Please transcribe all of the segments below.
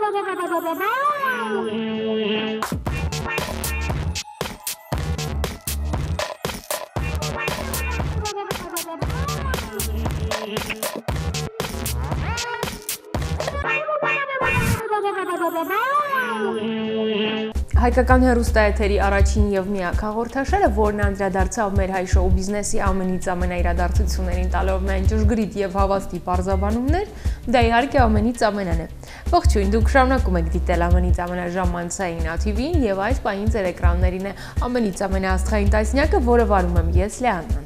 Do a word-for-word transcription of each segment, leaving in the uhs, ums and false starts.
Հայկական հեռուստաեթերի առաջին և միակ հաղորդաշարը, որն անդրադարձավ մեր հայ շոու բիզնեսի ամենից ամենաիրադարձություններին տալով միայն ճշգրիտ և հավաստի պարզաբանումներ, դա իհարկե ամենից ամենան է։ Ողջույն, դուք շարունակում եք դիտել ամենից ամենաժամանցային Ա Թի վին և այս պահին ձեր էկրաններին է ամենից ամենաաստղային տասնյակը, որը վարում եմ ես Լեաննան։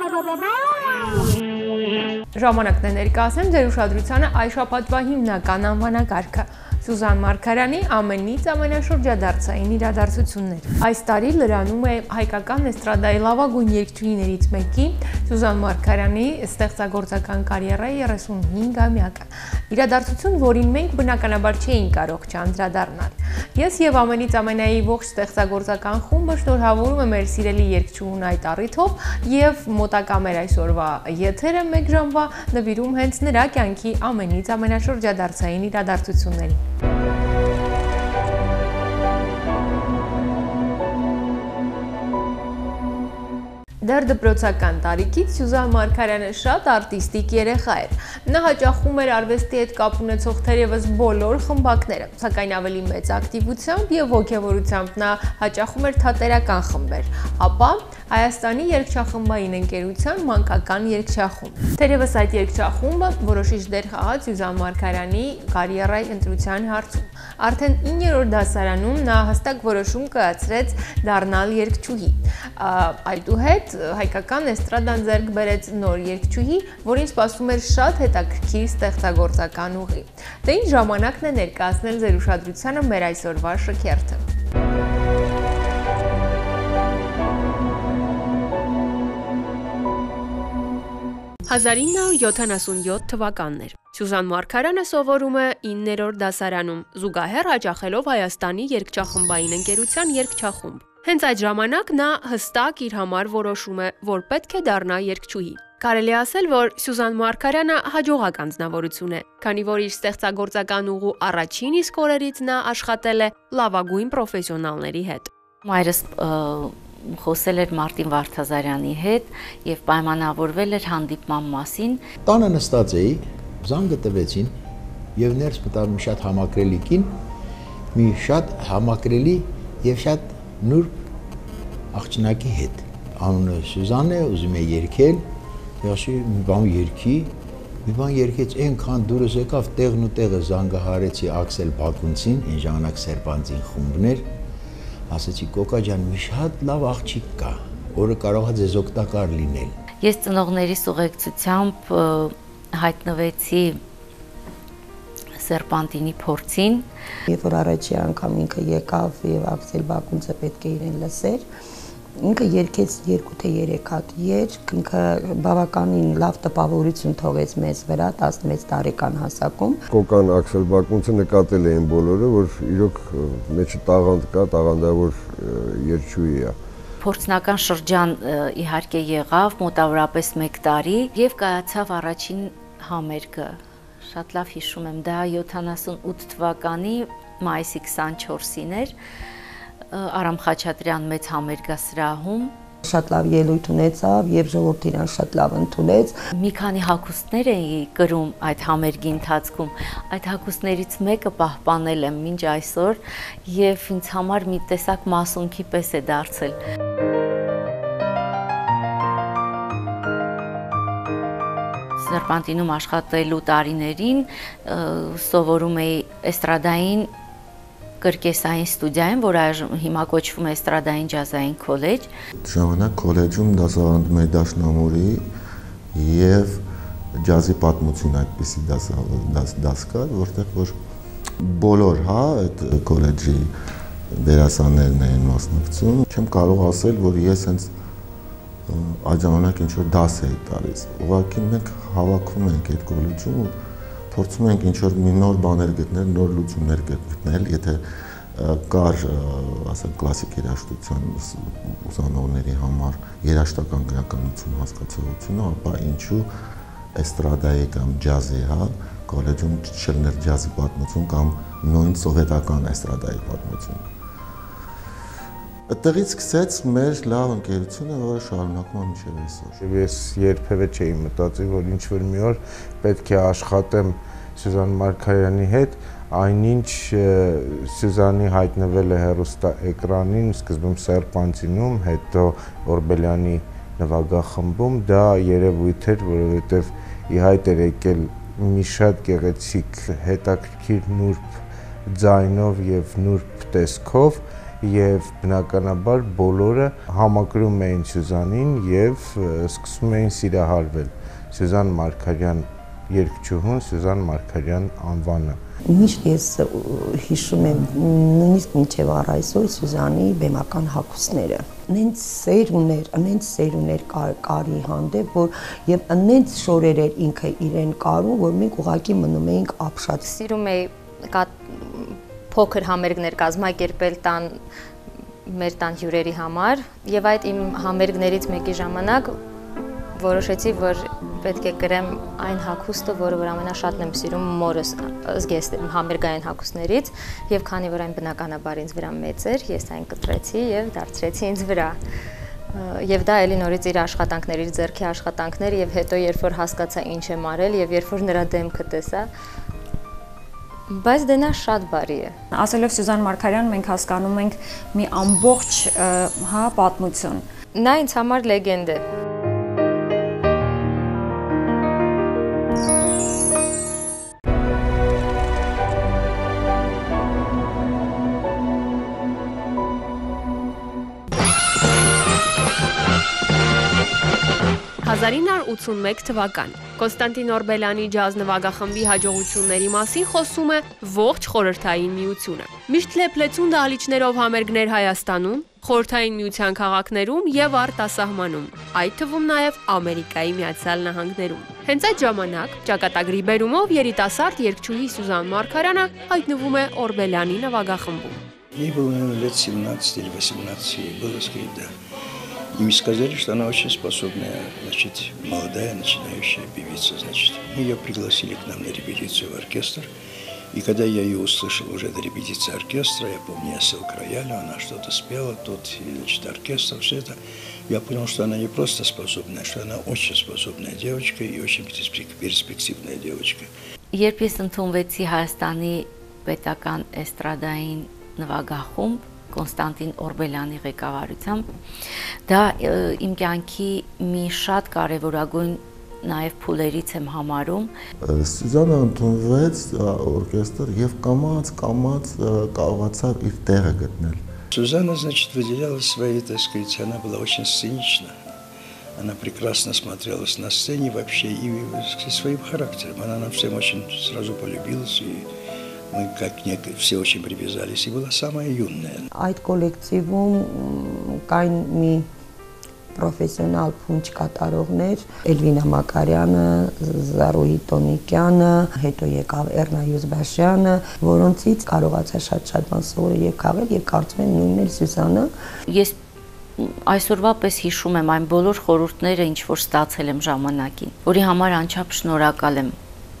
Ժամանակն է ներկայացնեմ ձեր ուշադրությանը այս շաբաթվա հիմնական անվանակարգը։ Սյուզան Մարգարյանի ամենից ամենաշրջադարձային իրադարձություններ։ Այս տարի լրանում է հայկական էստրադայի լավագույն երգչուհիներից մեկի Սյուզան Մարգարյանի ստեղծագործական կարիերայի երեսունհինգամյակը։ Իրադարձություն, որին մենք բնականաբար չէինք կարող չանդրադառնալ։ Ես եւ ամենից ամենայի ողջ ստեղծագործական խումբը շնորհավորում եմ մեր սիրելի երգչուհուն այդ առիթով եւ մոտակա մեր այսօրվա եթերը մեկ ժամվա նվիրում հենց նրա կյանքի ամենից ամենաշրջադարձային իրադարձություններին։ Դեռ դպրոցական տարիքից Սյուզան Մարգարյանը շատ արտիստիկ երեխա էր։ Նա հաճախում էր արվեստի հետ կապ ունեցող թերևս բոլոր խմբակները, սակայն ավելի մեծ ակտիվությամբ եւ ոգևորությամբ նա հաճախում էր թատերական խմբեր, ապա Հայաստանի երգչախմբային ընկերության մանկական երգչախումբ։ Թերևս այդ երգչախումբը որոշիչ դեր խաղաց Սյուզան Մարգարյանի կարիերայի ընտրության հարցում։ Արդեն իններորդ դասարանում նա հստակ որոշում կայացրեց դառնալ երգչուհի։ Այդուհետ հայկական էստրադան ձեռք բերեց նոր երգչուհի, որին սպասում էր շատ հետաքրքիր ստեղծագործական ուղի։ Դե ինչ ժամանակն է ներկայացնել ձեր ուշադրությանը մեր այսօրվա շքերթը։ հազար ինը հարյուր յոթանասունյոթ թվականներ։ Սյուզան Մարգարյանը սովորում է իններորդ դասարանում, զուգահեռ հաճախելով Հայաստանի երգչախմբային ընկերության երգչախումբ։ Հենց այդ ժամանակ նա հստակ իր համար որոշում է, որ պետք է դառնա երգչուհի։ Կարելի ասել, որ Սյուզան Մարգարյանը հաջողակ անձնավորություն է, քանի որ իր ստեղծագործական ուղու առաջին իսկ օրերից նա աշխատել է լավագույն պրոֆեսիոնալների հետ։ Մայրս խոսել էր Մարտին Վարդազարյանի հետ եւ պայմանավորվել էր հանդիպման մասին։ Տանը նստած էի, զանգը տվեցին եւ ներս մտավ մի շատ համակրելի կին, մի շատ համակրելի եւ շատ նուրբ աղջնակի հետ։ Անունը Սյուզան է, ուզում է երգել, ասի մի բան երգի, մի բան երգեց, այնքան դուրս եկավ, տեղն ու տեղը զանգահարեցի Աքսել Բակունցին, այն ժամանակ Սերբանցին խումբն էր։ Ասացի կոկա ջան, մի շատ լավ աղջիկ կա, որը կարող է ձեզ օգտակար լինել։ Ես ծնողներիս ուղեկցությամբ հայտնվեցի Սերպանտինի փորձին, երբ որ առաջի անգամ ինքը եկավ եւ Աքսել Բակունցը պետք է իրեն լսեր, ինքը երգեց երկու թե երեք հատ երգ, ինքը բավականին լավ տպավորություն թողեց մեզ վրա տասնվեց տարեկան հասակում։ Կոկան Աքսել Բակունցը նկատել էին բոլորը, որ իրոք մեջը տաղանդ կա, տաղանդավոր երգչուհի է։ Փորձնական շրջան իհարկե եղավ մոտավորապես մեկ տարի եւ կայացավ առաջին համերգը։ Շատ լավ հիշում եմ, դա յոթանասունութ թվականի մայիսի քսանչորսին էր։ Արամ Խաչատրյան մեծ համերգասրահում շատ լավ ելույթ ունեցավ եւ ժողովուրդը իրան շատ լավ ընդունեց։ Մի քանի հագուստներ էի կրում այդ համերգի ընթացքում։ Այդ հագուստներից մեկը պահպանել եմ մինչ այսօր եւ ինձ համար մի տեսակ մասունքի պես է դարձել։ Սերպանտինում աշխատելու տարիներին սովորում էի էստրադային կրկեսային ստուդիայում, որ այժմ հիմա կոչվում է էստրադային ջազային քոլեջ։ Ժամանակ քոլեջում դասավանդում էի դաշնամուրի եւ ջազի պատմություն այդպիսի դաս կար, որտեղ որ բոլոր, հա, այդ քոլեջի դերասաններն էին մասնակցում։ Չեմ կարող ասել, որ ես հենց այդ ժամանակ ինչ որ դաս էի տալիս։ Ուղղակի մենք հավաքվում ենք այդ քոլեջում ու փորձում ենք ինչ-որ մի նոր բաներ գտնել, նոր լուծումներ գտնել, եթե կար, ասենք, կլասիկ երաժշտության ուսանողների համար երաժշտական գրականություն հասկացողությունը, ապա ինչու էստրադայի կամ ջազի, հա, կոլեջում չլներ ջազի պատմություն կամ նույն սովետական էստրադայի պատմություն։ Այդտեղից սկսեց մեր լավ ընկերությունը, որը շարունակում է մինչև այսօր։ Ես երբևէ չէի մտածի, որ ինչ-որ մի օր պետք է աշխատեմ Սյուզան Մարգարյանի հետ, այնինչ Սյուզանի հայտնվել է հեռուստաէկրանին, սկզբում Սերպանտինում, հետո Օրբելյանի նվագախմբում, դա երևույթ էր, որովհետև ի հայտ էր եկել մի շատ գեղեցիկ, հետաքրքիր նուրբ ձայնով եւ նուրբ տեսքով, եւ բնականաբար բոլորը համակրում էին Սյուզանին եւ սկսում էին սիրահարվել Սյուզան Մարգարյան երգչուհուն, Սյուզան Մարգարյան անվանը։ Միշտ ես հիշում եմ նույնիսկ մինչև առ այսօր Սյուզանի բեմական հագուստները։ Նենց սեր ուներ, նենց սեր ուներ կարի հանդեպ, որ եւ նենց շորեր էր ինքը իրեն կարում, որ մենք ուղակի մնում էինք ապշած։ Սիրում էի փոքր համերգներ կազմակերպել տան մեր տան հյուրերի համար եւ այդ իմ համերգներից մեկի ժամանակ որոշեցի, որ պետք է գրեմ այն հագուստը, որը որ ամենաշատն եմ սիրում մորս զգեստ համերգային հագուստներից եւ քանի որ այն բնականաբար ինձ վրա մեծ էր, ես այն կտրեցի եւ դարձրեցի ինձ վրա։ Եվ դա էլի նորից իր աշխատանքներ, իր ձեռքի աշխատանքներ եւ հետո երբ որ հասկացա ինչ եմ արել եւ երբ որ նրա դեմքը տեսա, բայց դե նա շատ բարի է։ Ասելով Սյուզան Մարգարյան, մենք հասկանում ենք մի ամբողջ հա պատմություն։ Նա ինձ համար լեգենդ է։ հազար ինը հարյուր ութսունմեկ թվական Կոնստանտին Օրբելյանի ջազ նվագախմբի հաջողությունների մասին խոսում է ողջ խորհրդային միությունը։ Միշտ լեփլեցուն դահլիճներով համերգներ Հայաստանում, խորհրդային միության քաղաքներում եւ արտասահմանում, այդ թվում նաեւ Ամերիկայի Միացյալ Նահանգներում։ Հենց այդ ժամանակ ճակատագրի բերումով երիտասարդ երգչուհի Սյուզան Մարգարյանը հայտնվում է Օրբելյանի навагախմբում։ Ей было, наверное, лет семнадцать или восемнадцать, ей было, сказать, да. И мне сказали, что она очень способная, значит, молодая, начинающая певица, значит. Ее пригласили к нам на репетицию в оркестр. И когда я ее услышал уже до репетиции оркестра, я помню, я сел к роялю, она что-то спела, тут, значит, оркестр, все это. Я понял, что она не просто способная, что она очень способная девочка и очень перспективная девочка. Երբ ես ընդունվեցի Հայաստանի պետական էստրադային նվագախումբ Կոնստանտին Օրբելյանի ղեկավարությամբ, դա իմ կյանքի մի շատ կարևորագույն նաև փուլերից եմ համարում։ Սյուզանը ընդունվեց օրկեստր եւ կամաց կամաց կարողացավ իր տեղը գտնել։ Сюзанна, значит, выделялась своей, так сказать, она была очень сценична. Она прекрасно смотрелась на сцене вообще и своим характером. Она нам всем очень сразу полюбилась, и мы как некое все очень привязались, и была самая юная. Այդ կոլեկտիվում կային մի պրոֆեսիոնալ փունջ կատարողներ, Էլվինա Մակարյանը, Զարուհի Տոնիկյանը, հետո եկավ Էռնա Յուզբաշյանը, որոնցից կարողացա շատ-շատ բան սովորել եւ քաղել եւ կարծում եմ նույնն էլ Սյուզանը։ Ես այսօրվա պես հիշում եմ այն բոլոր խորհուրդները, ինչ որ ստացել եմ ժամանակին, որի համար անչափ շնորհակալ եմ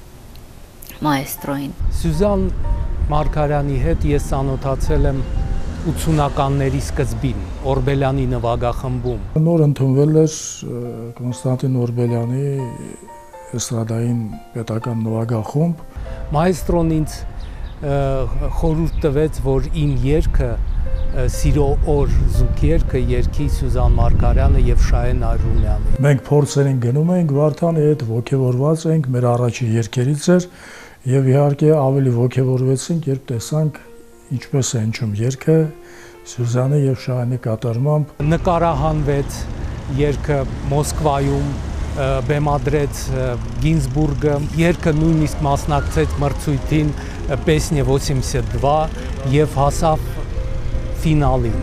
մայեստրոին։ Սյուզան Մարգարյանի հետ ես ծանոթացել եմ ութսունականների սկզբին Օրբելյանի նվագախմբում։ Նոր ընդունվել էր Կոնստանտին Օրբելյանի էստրադային պետական նվագախումբ։ Մայեստրոն ինձ խորհուրդ տվեց, որ իմ երգը Սիրո օր զուգ երգը երգի Սյուզան Մարգարյանը եւ Շահեն Արումյանը։ Մենք փորձերին գնում ենք Վարդանի հետ, ողջևորված ենք, մեր առաջի երգերից էր եւ իհարկե ավելի ողջևորվեցինք, երբ տեսանք ինչպես է հնչում երգը Սյուզանի եւ Շահենի կատարմամբ։ Նկարահանվեց երգը Մոսկվայում, բեմադրեց Գինզբուրգը, երգը նույնիսկ մասնակցեց մրցույթին Песня восемьдесят два եւ հասավ ֆինալին։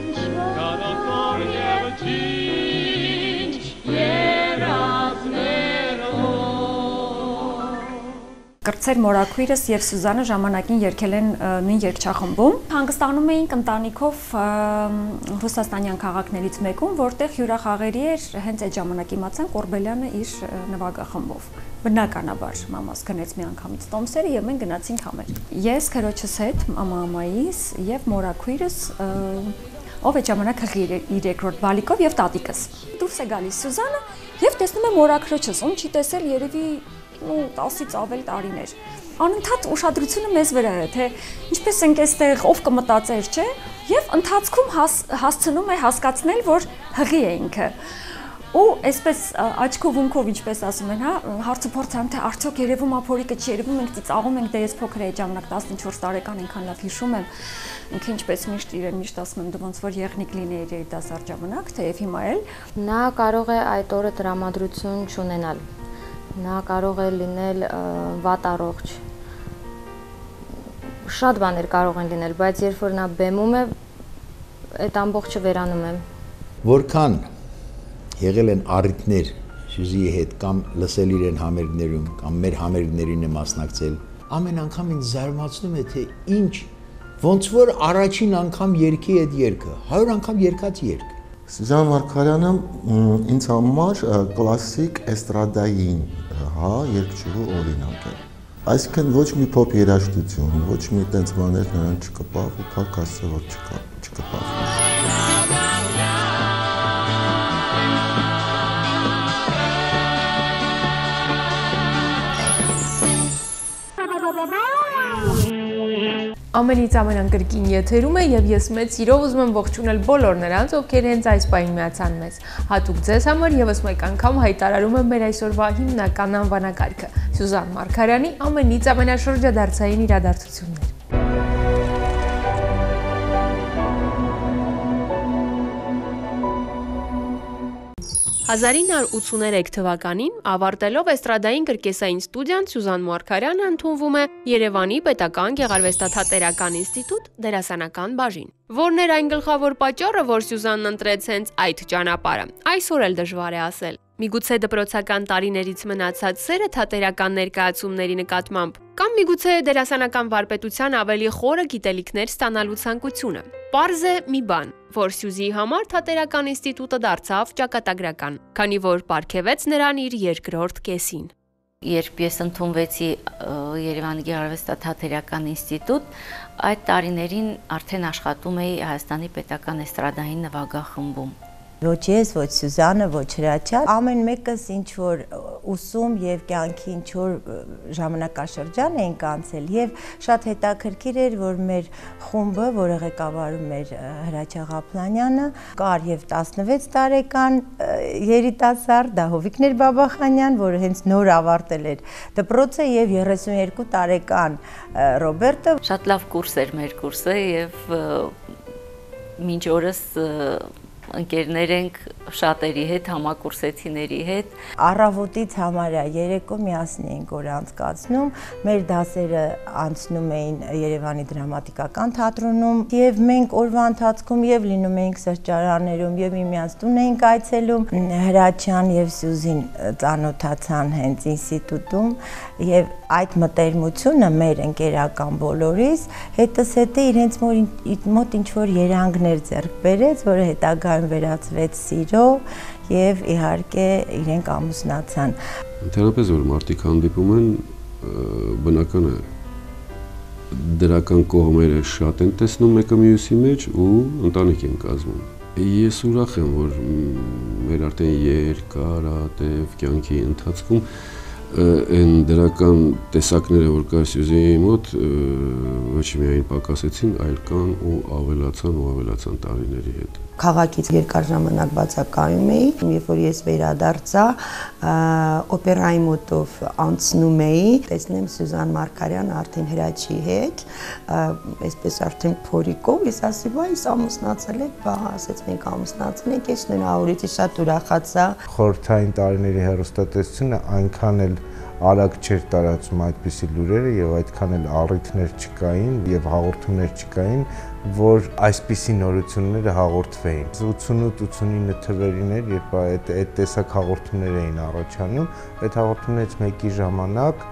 Կրտսեր մորաքույրս եւ Սյուզանը ժամանակին երգել են նույն երգչախմբում։ Հանգստանում էինք ընտանիքով ռուսաստանյան քաղաքներից մեկում, որտեղ հյուրախաղերի էր հենց այդ ժամանակ իմացանք Օրբելյանը իր նվագախմբով։ բնականաբար մամաս գնեց մի անգամից տոմսերը եւ մենք գնացինք համեր։ Ես քրոջս հետ, մամայիս եւ մորաքույրս ով է ժամանակ հղի իր երկրորդ բալիկով եւ տատիկս։ Դուրս է գալիս Սյուզանը եւ տեսնում է մորաքրոջս, ում չի տեսել երևի ու տասից ավել տարիներ։ Անընդհատ ուշադրությունը մեզ վրա է, թե ինչպես ենք այստեղ ով կմտածեր, չէ՞, եւ ընթացքում հասցնում է հասկացնել, որ հղի է ինքը։ Ու այսպես աչքով ունքով ինչպես ասում են, հա, հարցը փորձան թե արդյոք երևում ափորիկը չի երևում, մենք ծիծաղում ենք, դե ես փոքր էի ժամանակ տասնչորս տարեկան այնքան լավ հիշում եմ, ինքը ինչպես միշտ իրեն միշտ ասում եմ, դու ոնց որ եղնիկ լինեիր երիտասարդ ժամանակ, թեև հիմա էլ նա կարող է այդ օրը տրամադրություն չունենալ։ Նա կարող է լինել վատ առողջ։ Շատ բաներ կարող են լինել, բայց երբ որ նա բեմում է, այդ ամբողջը վերանում է։ Որքան եղել են առիթներ Սյուզիի հետ կամ լսել իրեն համերգներում կամ մեր համերգներին է մասնակցել, ամեն անգամ ինձ զարմացնում է, թե ինչ, ոնց որ առաջին անգամ երգի այդ երգը, հարյուր անգամ երգած երգ։ Սյուզան Մարգարյանը ինձ համար կլասիկ էստրադային, հա, երգչուհու օրինակ է։ Այսինքն ոչ մի փոփ երաժշտություն, ոչ մի տենց բաներ նրան չկպավ ու փառք Աստծո որ չկպավ։ Ամենից ամենանկրկին եթերում է եւ ես մեծ սիրով ուզում եմ ողջունել բոլոր նրանց, ովքեր հենց այս պահին միացան մեզ։ Հատուկ ձեզ համար եւս մեկ անգամ հայտարարում եմ մեր այսօրվա հիմնական անվանակարգը՝ Սյուզան Մարգարյանի ամենից ամենաշրջադարձային իրադարձություններ։ հազար ինը հարյուր ութսուներեք թվականին ավարտելով էստրադային կրկեսային ստուդիան Սյուզան Մարգարյանը ընդունվում է Երևանի Պետական Գեղարվեստաթատերական ինստիտուտ դերասանական բաժին։ Որն էր այն գլխավոր պատճառը, որ Սյուզանն ընտրեց հենց այդ ճանապարհը, այսօր էլ դժվար է ասել։ Միգուցե դպրոցական տարիներից մնացած սերը թատերական ներկայացումների նկատմամբ, կամ միգուցե դերասանական վարպետության ավելի խորը գիտելիքներ ստանալու ցանկությունը։ Պարզ է մի բան, որ Սյուզիի համար թատերական ինստիտուտը դարձավ ճակատագրական, քանի որ պարգևեց նրան իր երկրորդ կեսին։ Երբ ես ընդունվեցի Երևանի Գեղարվեստաթատերական ինստիտուտ, այդ տարիներին արդեն աշխատում էի Հայաստանի Պետական էստրադային նվագախմբում։ Ոչ ես, ոչ Սյուզանը, ոչ Հրաչյա, ամեն մեկս ինչ որ ուսում եւ կյանքի ինչ որ ժամանակաշրջան էինք անցել եւ շատ հետաքրքիր էր, որ մեր խումբը, որը ղեկավարում էր Հրաչյա Ղափլանյանը, կար եւ տասնվեց տարեկան երիտասարդ Դահովիկներ Բաբախանյան, որը հենց նոր ավարտել էր դպրոցը եւ երեսունյերկու տարեկան Ռոբերտը։ Շատ լավ կուրս էր մեր կուրսը եւ մինչ օրս ընկերներ ենք շատերի հետ, համակուրսեցիների հետ։ Առավոտից համարյա երեկո միասին էինք օր անցկացնում, մեր դասերը անցնում էին Երևանի դրամատիկական թատրոնում եւ մենք օրվա ընթացքում եւ լինում էինք սրճարաններում եւ միմյանց տուն էինք այցելում։ Հրաչյան եւ Սյուզին ծանոթացան հենց ինստիտուտում եւ այդ մտերմությունը մեր ընկերական բոլորիս հետս հետե իրենց մոտ ինչ որ երանգներ ձեռք բերեց, որը հետագայում վերածվեց սիրո եւ իհարկե իրենք ամուսնացան։ Ընդհանրապես որ մարդիկ հանդիպում են, բնական է դրական կողմերը շատ են տեսնում մեկը մյուսի մեջ ու ընտանիք են կազմում։ Ես ուրախ եմ, որ մեր արդեն երկարատև կյանքի ընթացքում այն դրական տեսակները, որ կար Սյուզիի մոտ, ոչ միայն պակասեցին, այլ կան ու ավելացան ու ավելացան տարիների հետ։ Քաղաքից երկար ժամանակ բացակայում էի, երբ որ ես վերադարձա, օպերայի մոտով անցնում էի, տեսնեմ Սյուզան Մարգարյանը արդեն Հրաչի հետ, այսպես արդեն փորիկով, ես ասի, բա ես ամուսնացել եք, բա ասեց մենք ամուսնացել ենք, ես նորից շատ ուրախացա։ Խորհրդային տարիների հեռուստատեսությունը այնքան էլ արագ չէր տարածում այդպիսի լուրերը եւ այդքան էլ առիթներ չկային եւ հաղորդումներ չկային, որ այսպիսի նորությունները հաղորդվեին։ ութսունութ ութսունինը թվերին էր, երբ այդ այդ տեսակ հաղորդումներ էին առաջանում, այդ հաղորդումներից մեկի ժամանակ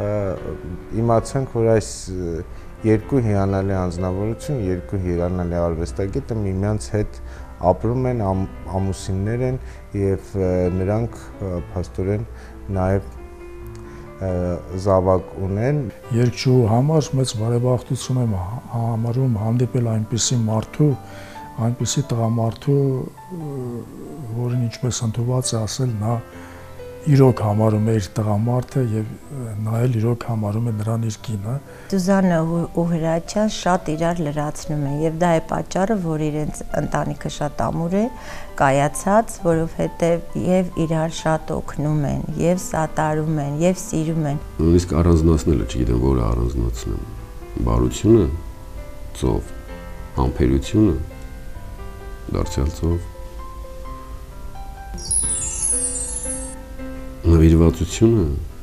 իմացանք, որ այս երկու հիանալի անձնավորություն, երկու հիանալի արվեստագետը միմյանց հետ ապրում են, ամուսիններ են եւ նրանք փաստորեն նաեւ զավակ ունեն։ Երկչու համար մեծ բարեբախտություն եմ համարում հանդիպել այնպիսի մարդու, այնպիսի տղամարդու, որին ինչպես ընդունված է ասել, նա իրոք համարում է իր տղամարդը եւ նա էլ իրոք համարում է նրան իր կինը։ Սուզանը ու Հրաչյան շատ իրար լրացնում են եւ դա է պատճառը, որ իրենց ընտանիքը շատ ամուր է կայացած, որովհետեւ եւ իրար շատ օգնում են, եւ սատարում են, եւ սիրում են։ Նույնիսկ առանձնացնելը, չգիտեմ, որը առանձնացնեմ։ Բարությունը, ծով, համբերությունը, դարձյալ ծով։ Նվիրվածությունը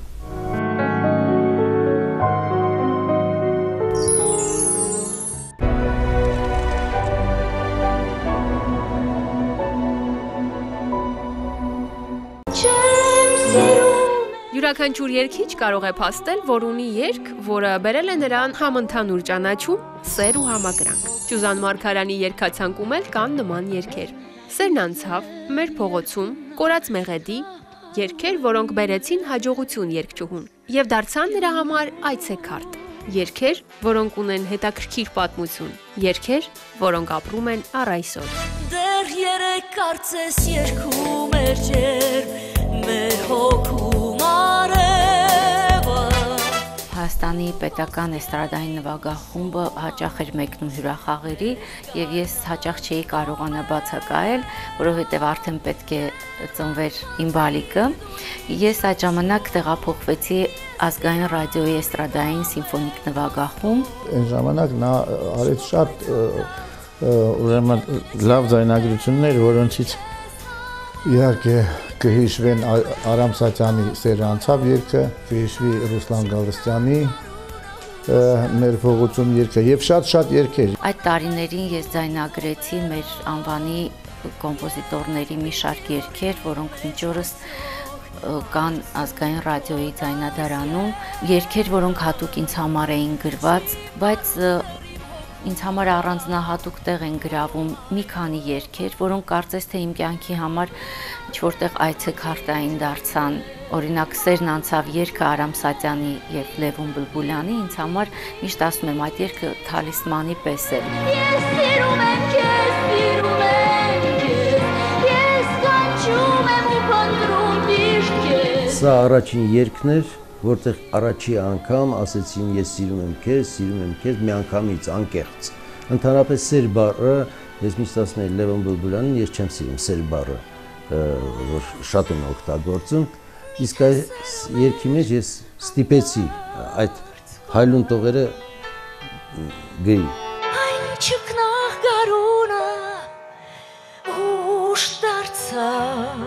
Յուրաքանչյուր երգիչ կարող է փաստել, որ ունի երգ, որը բերել է նրան համընդհանուր ճանաչում, սեր ու համակրանք։ Սյուզան Մարգարյանի երգացանկում էլ կան նման երգեր։ Սերն անցավ, մեր փողոցում, կորած մեղեդի, երգեր, որոնք բերեցին հաջողություն երգչուհուն եւ դարձան նրա համար այցեքարտ։ Երգեր, որոնք ունեն հետաքրքիր պատմություն, երգեր, որոնք ապրում են առ այսօր։ Դեռ երեք կարծես երգում էր ջերմ, մեր հոգում արևը։ Հայաստանի պետական էստրադային նվագախումբը հաճախ էր մեկնում հյուրախաղերի եւ ես հաճախ չէի կարողանա բացակայել, որովհետեւ արդեն պետք է ծնվեր իմ բալիկը։ Ես այդ ժամանակ տեղափոխվեցի ազգային ռադիոյի էստրադային սիմֆոնիկ նվագախումբ։ Այն ժամանակ նա արեց շատ ուրեմն լավ ձայնագրություններ, որոնցից իհարկե կհիշվեն Արամ Սատյանի «Սերը անցավ» երգը, կհիշվի Ռուսլան Գալստյանի «Մեր փողոցում» երգը եւ շատ-շատ երգեր։ Այդ տարիներին ես ձայնագրեցի մեր անվանի կոմպոզիտորների մի շարք երգեր, որոնք մինչ օրս կան ազգային ռադիոյի ձայնադարանում, երգեր, որոնք հատուկ ինձ համար էին գրված, բայց ինձ համար առանձնահատուկ տեղ են գրավում մի քանի երգեր, որոնք կարծես թե իմ կյանքի համար ինչ-որտեղ այցեքարտային դարձան։ Օրինակ «Սերն անցավ» երգը Արամ Սատյանի եւ Լևոն Բուլբուլյանի ինձ համար միշտ ասում եմ այդ երգը թալիսմանի պես է։ Ես սիրում եմ քեզ, սիրում եմ քեզ, ես կանչում եմ ու փնտրում միշտ քեզ։ Սա առաջին երգն էր, որտեղ առաջի անգամ ասեցին ես սիրում եմ քեզ, սիրում եմ քեզ մի անգամից անկեղծ։ Ընդհանրապես սեր բառը, ես միշտ ասում եմ Լևոն Բուլբուլյանին, ես չեմ սիրում սեր բառը, որ շատ եմ օգտագործում, իսկ այս երգի մեջ ես ստիպեցի այդ հայլուն տողերը գրի։ Այն չքնաղ գարունը ուշ դարձավ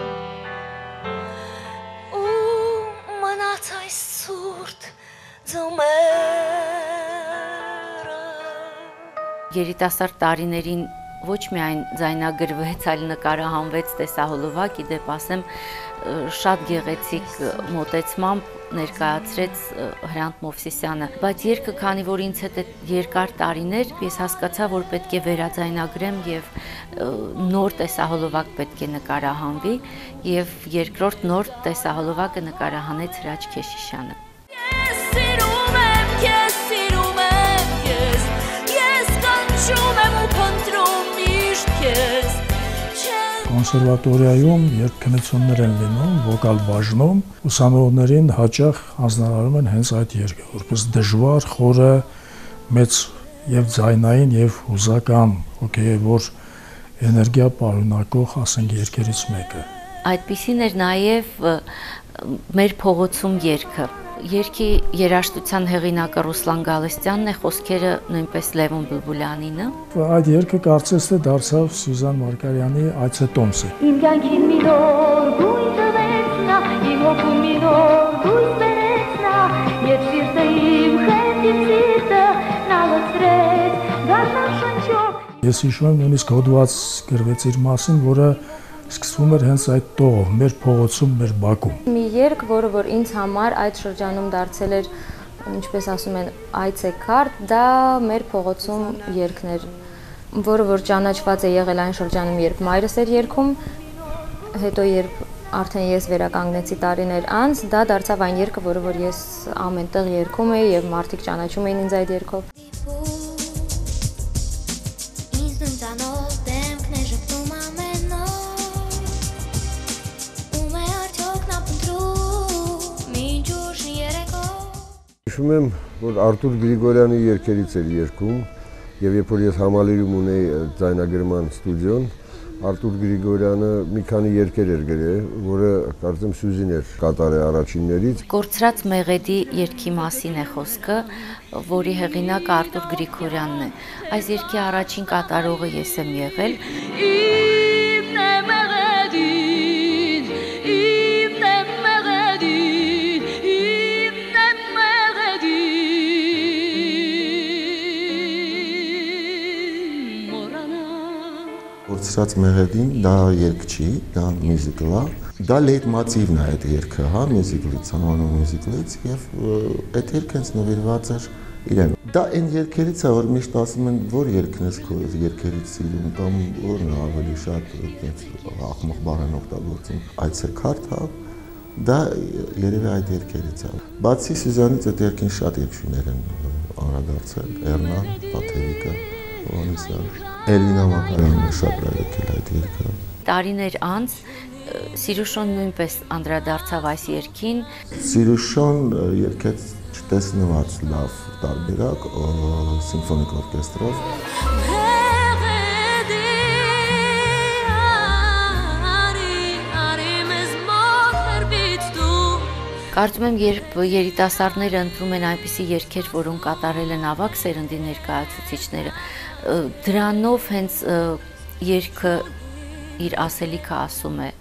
Երիտասարդ տարիներին ոչ միայն ձայնագրվեց, այլ նկարահանվեց տեսահոլովակ, իդեպ ասեմ, շատ գեղեցիկ մոտեցմամբ ներկայացրեց Հրանտ Մովսիսյանը, բայց երգը, քանի որ ինձ հետ երկար տարիներ, ես հասկացա, որ պետք է վերաձայնագրեմ եւ նոր տեսահոլովակ պետք է նկարահանվի եւ երկրորդ նոր տեսահոլովակը նկարահանեց Հրաչ Քեշիշյանը։ Սիրում եմ քեզ, սիրում եմ քեզ, ես կանչում եմ ու փնտրում միշտ քեզ։ Կոնսերվատորիայում երբ քննություններ են լինում վոկալ բաժնում, ուսանողներին հաճախ հանձնարարում են հենց այդ երգը, որպես դժվար, խորը, մեծ եւ ձայնային եւ հուզական, հոգեվոր էներգիա պարունակող, ասենք, երգերից մեկը։ Այդպիսին էր նաեւ մեր փողոցում երգը։ Երգի երաժշտության հեղինակը Ռուսլան Գալստյանն է, խոսքերը նույնպես Լևոն Բուլբուլյանին է։ Այդ երգը կարծես թե դարձավ Սյուզան Մարգարյանի այցետոմսը։ Իմ կյանքին մի նոր գույն տվեց նա, իմ հոգում մի նոր գույն բերեց նա, երբ սիրտը իմ խենթի սիրտը նա լցրեց գարնան շնչով։ Ես հիշում եմ նույնիսկ հոդված գրվեց իր մասին, որը սկսվում էր հենց այդ տողով, մեր փողոցում, մեր բակում։ Մի երգ, որը որ ինձ համար այդ շրջանում դարձել էր, ինչպես ասում են, այցեքարտ, դա մեր փողոցում երգն էր, որը որ ճանաչված է եղել այն շրջանում, երբ մայրս էր երգում, հետո երբ արդեն ես վերականգնեցի տարիներ անց, դա դարձավ այն երգը, որը որ ես ամենտեղ երգում էի եւ մարդիկ ճանաչում էին ինձ այդ երգով։ Հիշում եմ, որ Արտուր Գրիգորյանի երգերից էր երգում եւ երբ որ ես համալիրում ունեի ձայնագրման ստուդիոն, Արտուր Գրիգորյանը մի քանի երգեր էր գրել, որը կարծեմ Սյուզին էր կատարել առաջիններից։ Կորցրած մեղեդի երգի մասին է խոսքը, որի հեղինակը Արտուր Գրիգորյանն է։ Այս երգի առաջին կատարողը ես եմ եղել։ Կորցրած մեղեդին դա երգ չի, դա մյուզիկլ է։ Դա լեյտմոտիվն է այդ երգը, հա, մյուզիկլից, անվանում մյուզիկլից եւ այդ երգը հենց նվիրված էր իրեն։ Դա այն երգերից է, որ միշտ ասում են, որ երգն ես քո երգերից սիրում, կամ որն է ավելի շատ այդպես աղմուկ բառ են օգտագործում։ Այցեքարտ, հա, դա երևի այդ երգերից է։ Բացի Սյուզանից այդ երգին շատ երգչուհիներ են անդրադարձել, Էռնան, Պաթևիկը, Հովհաննիսյան, Էլինա Մակարյանն է շատ լավ եկել այդ երգը։ Տարիներ անց Սիրուշոն նույնպես անդրադարձավ այս երգին։ Սիրուշոն երգեց չտեսնված լավ տարբերակ սիմֆոնիկ օրկեստրով։ Կարծում եմ, երբ երիտասարդները ընտրում են այնպիսի երգեր, որոնք կատարել են ավագ սերնդի ներկայացուցիչները, դրանով հենց երգը իր ասելիքը ասում է։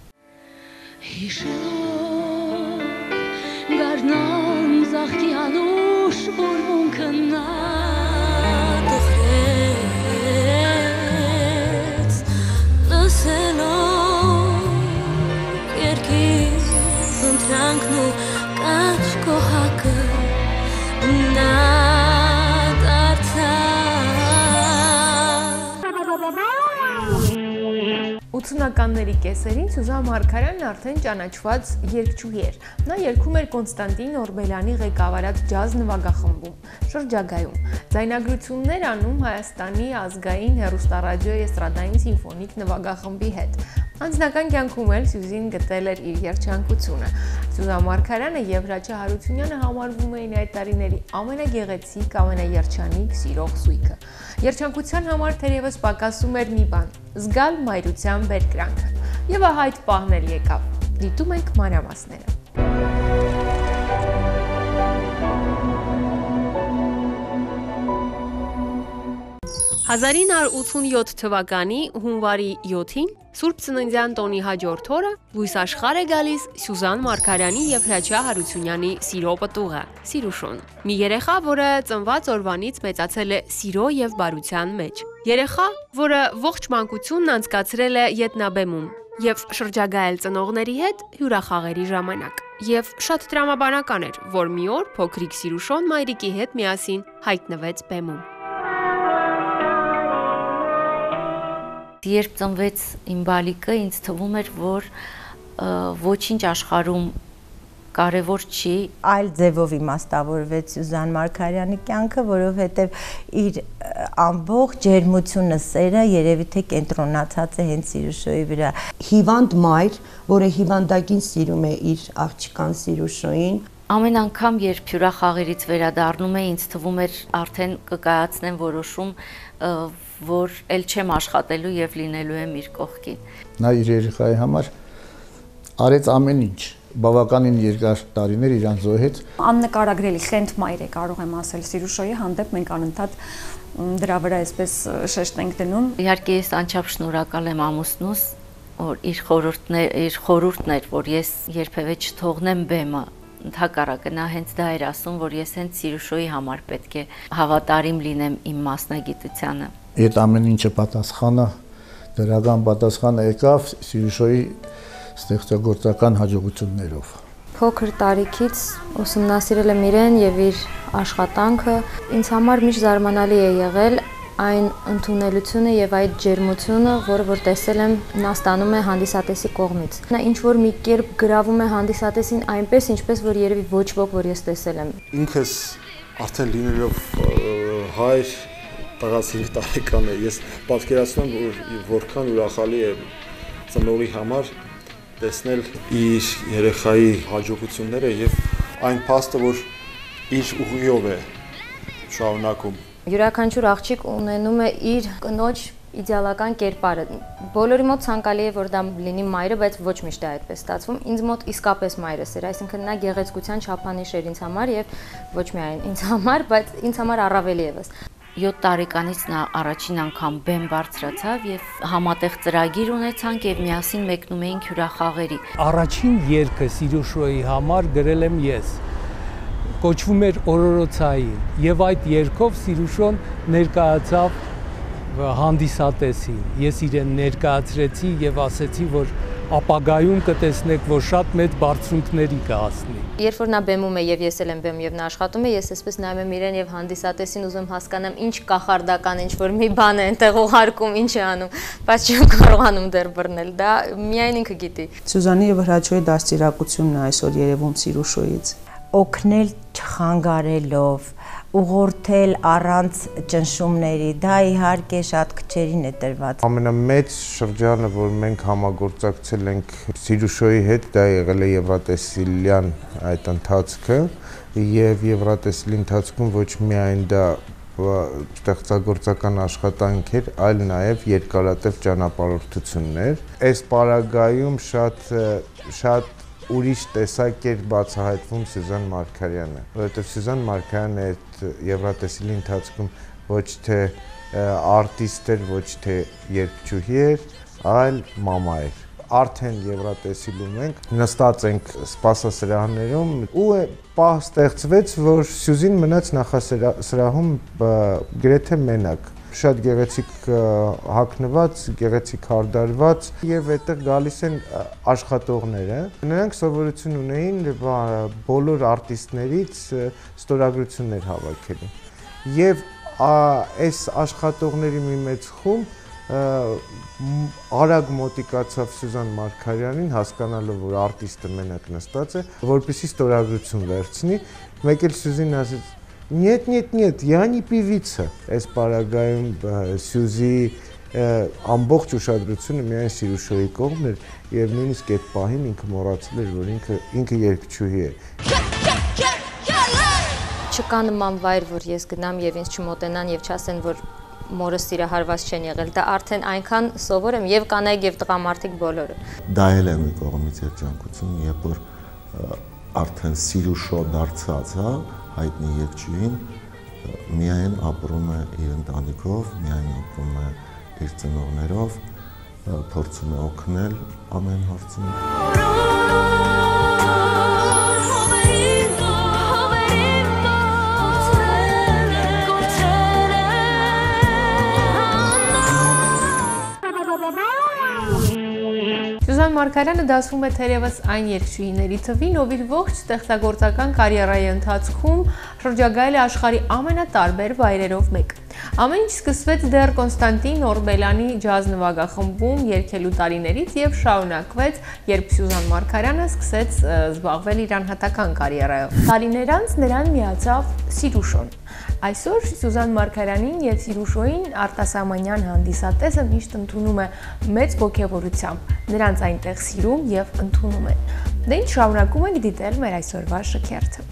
Հիշելով գարնան զախտի անուշ որմունքը նա տխրեց լսելով երգի խնդրանքն ու կաչ կոհակը նա ութսունականների կեսերին Սյուզան Մարգարյանն արդեն ճանաչված երգչուհի էր։ Նա երգում էր Կոնստանտին Օրբելյանի ղեկավարած ջազ նվագախմբում, շրջագայում։ Ձայնագրություններ անում Հայաստանի ազգային հեռուստառադիոյի էստրադային սիմֆոնիկ նվագախմբի հետ։ Անձնական կյանքում էլ Սյուզին գտել էր իր երջանկությունը։ Սյուզան Մարգարյանը եւ Հրաչյա Հարությունյանը համարվում էին այդ տարիների ամենագեղեցիկ, ամենաերջանիկ սիրող զույգը։ Երջանկության համար թերևս պակասում էր մի բան՝ զգալ մայրության բերկրանքը։ Եվ ահա այդ պահն էլ եկավ։ Դիտում ենք մանրամասները։ հազար ինը հարյուր ութսունյոթ թվականի հունվարի յոթին Սուրբ Ծննդյան տոնի հաջորդ օրը լույս աշխարհ է գալիս Սյուզան Մարգարյանի եւ Հրաչյա Հարությունյանի սիրո պտուղը՝ Սիրուշոն։ Մի երեխա, որը ծնված օրվանից մեծացել է սիրո եւ բարության մեջ։ Երեխա, որը ողջ մանկությունն անցկացրել է Ետնաբեմում եւ շրջագայել ծնողների հետ հյուրախաղերի ժամանակ։ Եվ շատ տրամաբանական էր, որ մի օր փոքրիկ Սիրուշոն մայրիկի հետ միասին հայտնվեց բեմում։ Երբ ծնվեց իմ բալիկը, ինձ թվում էր, որ ոչինչ աշխարհում կարևոր չի։ Այլ ձևով իմաստավորվեց Սյուզան Մարգարյանի կյանքը, որովհետև իր ամբողջ ջերմությունը, սերը երևի թե կենտրոնացած է հենց Սիրուշոյի վրա։ Հիվանդ մայր, որը հիվանդագին սիրում է իր աղջկան Սիրուշոյին։ Ամեն անգամ, երբ հյուրախաղերից վերադառնում է, ինձ թվում էր արդեն կկայացնեմ որոշում, որ էլ չեմ աշխատելու եւ լինելու եմ իր կողքին։ Նա իր երեխայի համար արեց ամեն ինչ, բավականին երկար տարիներ իրան զոհեց։ Աննկարագրելի խենթ մայր է, կարող եմ ասել, Սիրուշոյի հանդեպ մենք անընդհատ դրա վրա այսպես շեշտ ենք դնում։ Իհարկե ես անչափ շնորհակալ եմ ամուսնուս, որ իր խորհուրդն էր, որ ես երբևէ չթողնեմ բեմը։ Ընդհակառակը նա հենց դա էր ասում, որ ես հենց Սիրուշոյի համար պետք է հավատարիմ լինեմ իմ մասնագիտությանը։ Այդ ամեն ինչը պատասխանը, դրական պատասխանը եկավ Սիրուշոյի ստեղծագործական հաջողություններով։ Փոքր տարիքից ուսումնասիրել եմ իրեն եւ իր աշխատանքը։ Ինձ համար միշտ զարմանալի է եղել այն ընդունելությունը եւ այդ ջերմությունը, որը որ տեսել եմ, նա ստանում է հանդիսատեսի կողմից։ Նա ինչ որ մի կերպ գրավում է հանդիսատեսին այնպես, ինչպես որ երևի ոչ ոք որ ես տեսել եմ։ Ինքս արդեն լինելով հայր տղաս հինգ տարեկան է, ես պատկերացնում եմ, որ որքան ուրախալի է ծնողի համար տեսնել իր երեխայի հաջողությունները եւ այն փաստը, որ իր ուղիով է շարունակում։ Յուրաքանչյուր աղջիկ ունենում է իր կնոջ իդեալական կերպարը։ Բոլորի մոտ ցանկալի է, որ դա լինի մայրը, բայց ոչ միշտ է այդպես ստացվում։ Ինձ մոտ իսկապես մայրս էր, այսինքն նա գեղեցկության չափանիշ էր ինձ համար եւ ոչ միայն ինձ համար, բայց ինձ համար առավել եւս։ յոթ տարեկանից նա առաջին անգամ բեմ բարձրացավ եւ համատեղ ծրագիր ունեցանք եւ միասին մեկնում էինք հյուրախաղերի։ Առաջին երգը Սիրուշոյի համար գրել եմ ես։ Կոչվում էր Օրորոցային եւ այդ երգով Սիրուշոն ներկայացավ հանդիսատեսին։ Ես իրեն ներկայացրեցի եւ ասեցի, որ ապագայում կտեսնեք, որ շատ մեծ բարձունքների կհասնի։ Երբ որ նա բեմում է եւ ես էլ եմ բեմում եւ նա աշխատում է, ես այսպես նայում եմ իրեն եւ հանդիսատեսին ուզում հասկանամ ինչ կախարդական, ինչ որ մի բան է այնտեղ ուղարկում, ինչ է անում, բայց չեմ կարողանում դեռ բռնել, դա միայն ինքը գիտի։ Սյուզանի եւ Հրաչոյի դաստիարակությունն է այսօր երևում Սիրուշոյից։ Օգնել չխանգարելով, ուղղորդել առանց ճնշումների, դա իհարկե շատ քչերին է տրված։ Ամենամեծ շրջանը, որ մենք համագործակցել ենք Սիրուշոյի հետ, դա եղել է Եվրատեսիլյան այդ ընթացքը, եւ Եվրատեսիլի ընթացքում ոչ միայն դա ստեղծագործական աշխատանք էր, այլ նաեւ երկարատև ճանապարհորդություններ։ Այս պարագայում շատ շատ ուրիշ տեսակ էր բացահայտվում Սյուզան Մարգարյանը, որովհետև Սյուզան Մարգարյանը այդ Եվրատեսիլի ընթացքում ոչ թե արտիստ էր, ոչ թե երգչուհի էր, այլ մամա էր։ Արդեն Եվրատեսիլում ենք, նստած ենք սպասասրահներում ու պահ ստեղծվեց, որ Սյուզին մնաց նախասրահում գրեթե մենակ։ Շատ գեղեցիկ հագնված, գեղեցիկ հարդարված եւ այդտեղ գալիս են աշխատողները։ Նրանք սովորություն ունեին բոլոր արտիստներից ստորագրություններ հավաքելու։ Եվ այս աշխատողների մի մեծ խումբ արագ մոտիկացավ Սյուզան Մարգարյանին, հասկանալով, որ արտիստը մենակ նստած է, որպեսզի ստորագրություն վերցնի, մեկ էլ Սյուզին ասեց. Нет, нет, нет, я не певица։ Այս պարագայում Սյուզի ամբողջ ուշադրությունը միայն Սիրուշոյի կողմն էր եւ նույնիսկ այդ պահին ինքը մոռացել էր, որ ինքը ինքը երգչուհի է։ Չկա նման վայր, որ ես գնամ եւ ինձ չմոտենան եւ չասեն, որ մորս սիրահարված չեն եղել։ Դա արդեն այնքան սովոր եմ եւ կանայք եւ տղամարդիկ բոլորը։ Դա էլ է մի կողմից երջանկություն, երբ որ արդեն Սիրուշո դարձած, հա, հայտնի երգչուհին միայն ապրում է իր ընտանիքով, միայն ապրում է իր ծնողներով, փորձում է օգնել ամեն հարցում։ Սյուզան Մարգարյանը դասվում է թերևս այն երգչուհիների թվին, ով իր ողջ ստեղծագործական կարիերայի ընթացքում շրջագայել է աշխարհի ամենատարբեր վայրերով մեկ։ Ամեն ինչ սկսվեց դեռ Կոնստանտին Օրբելյանի ջազ նվագախմբում երգելու տարիներից եւ շարունակվեց, երբ Սյուզան Մարգարյանը սկսեց զբաղվել իր անհատական կարիերայով։ Տարիներ անց նրան միացավ Սիրուշոն։ Այսօր Սյուզան Մարգարյանին եւ Սիրուշոյին արտասահմանյան հանդիսատեսը միշտ ընդունում է մեծ ոգևորությամբ, նրանց այնտեղ սիրում եւ ընդունում են։ Դե ինչ շարունակում ենք դիտել մեր այսօրվա շքերթը։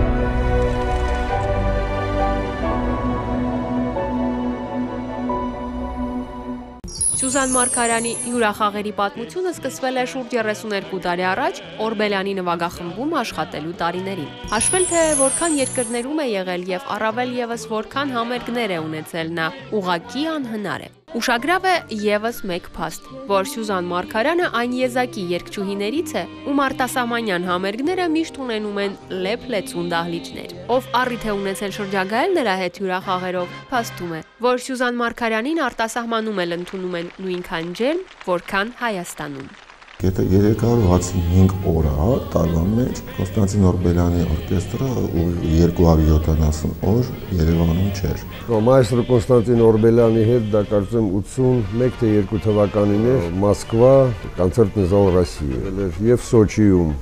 Սյուզան Մարգարյանի հյուրախաղերի պատմությունը սկսվել է շուրջ երեսուներկու տարի առաջ Օրբելյանի նվագախմբում աշխատելու տարիներին։ Հաշվել թե որքան երկրներում է եղել եւ առավել եւս որքան համերգներ է ունեցել նա, ուղղակի անհնար է։ Ուշագրավ է եւս մեկ փաստ, որ Սյուզան Մարգարյանը այն եզակի երգչուհիներից է, ում արտասահմանյան համերգները միշտ ունենում են լեփ-լեցուն դահլիճներ։ Ով առիթ է ունեցել շրջագայել նրա հետ հյուրախաղերով, փաստում է, որ Սյուզան Մարգարյանին արտասահմանում էլ ընդունում են նույնքան ջերմ, որքան Հայաստանում։ Գետը երեք հարյուր հացինհինգ օր է տարվա մեջ Կոնստանտին Օրբելյանի օրկեստրը ու երկու հարյուր յոթանասուն օր Երևանում չէր։ Մայստրո Կոնստանտին Օրբելյանի հետ դա կարծեմ ութսունմեկ թե երկու թվականին էր Մոսկվա կոնցերտный зал России եւ Սոչիում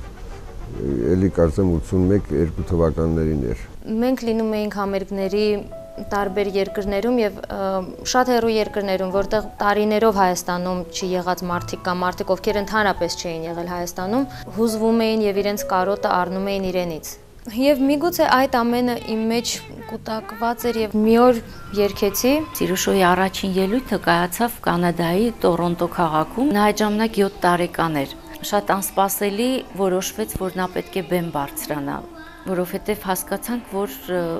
էլի կարծեմ ութսունմեկ երկու թվականներին էր։ Մենք լինում էինք համերգների տարբեր երկրներում եւ շատ հեռու երկրներում, որտեղ տարիներով Հայաստանում չի եղած մարդիկ կամ մարդիկ, ովքեր ընդհանրապես չէին եղել Հայաստանում, հուզվում էին եւ իրենց կարոտը առնում էին իրենից։ Եվ միգուցե այդ ամենը իմ մեջ կուտակված էր եւ մի օր երգեցի։ Սիրուշոյի առաջին ելույթը կայացավ Կանադայի Տորոնտո քաղաքում։ Նա այդ ժամանակ յոթ տարեկան էր։ Շատ անսպասելի որոշվեց, որ նա պետք է բեմ բարձրանա, որովհետեւ հասկացանք, որ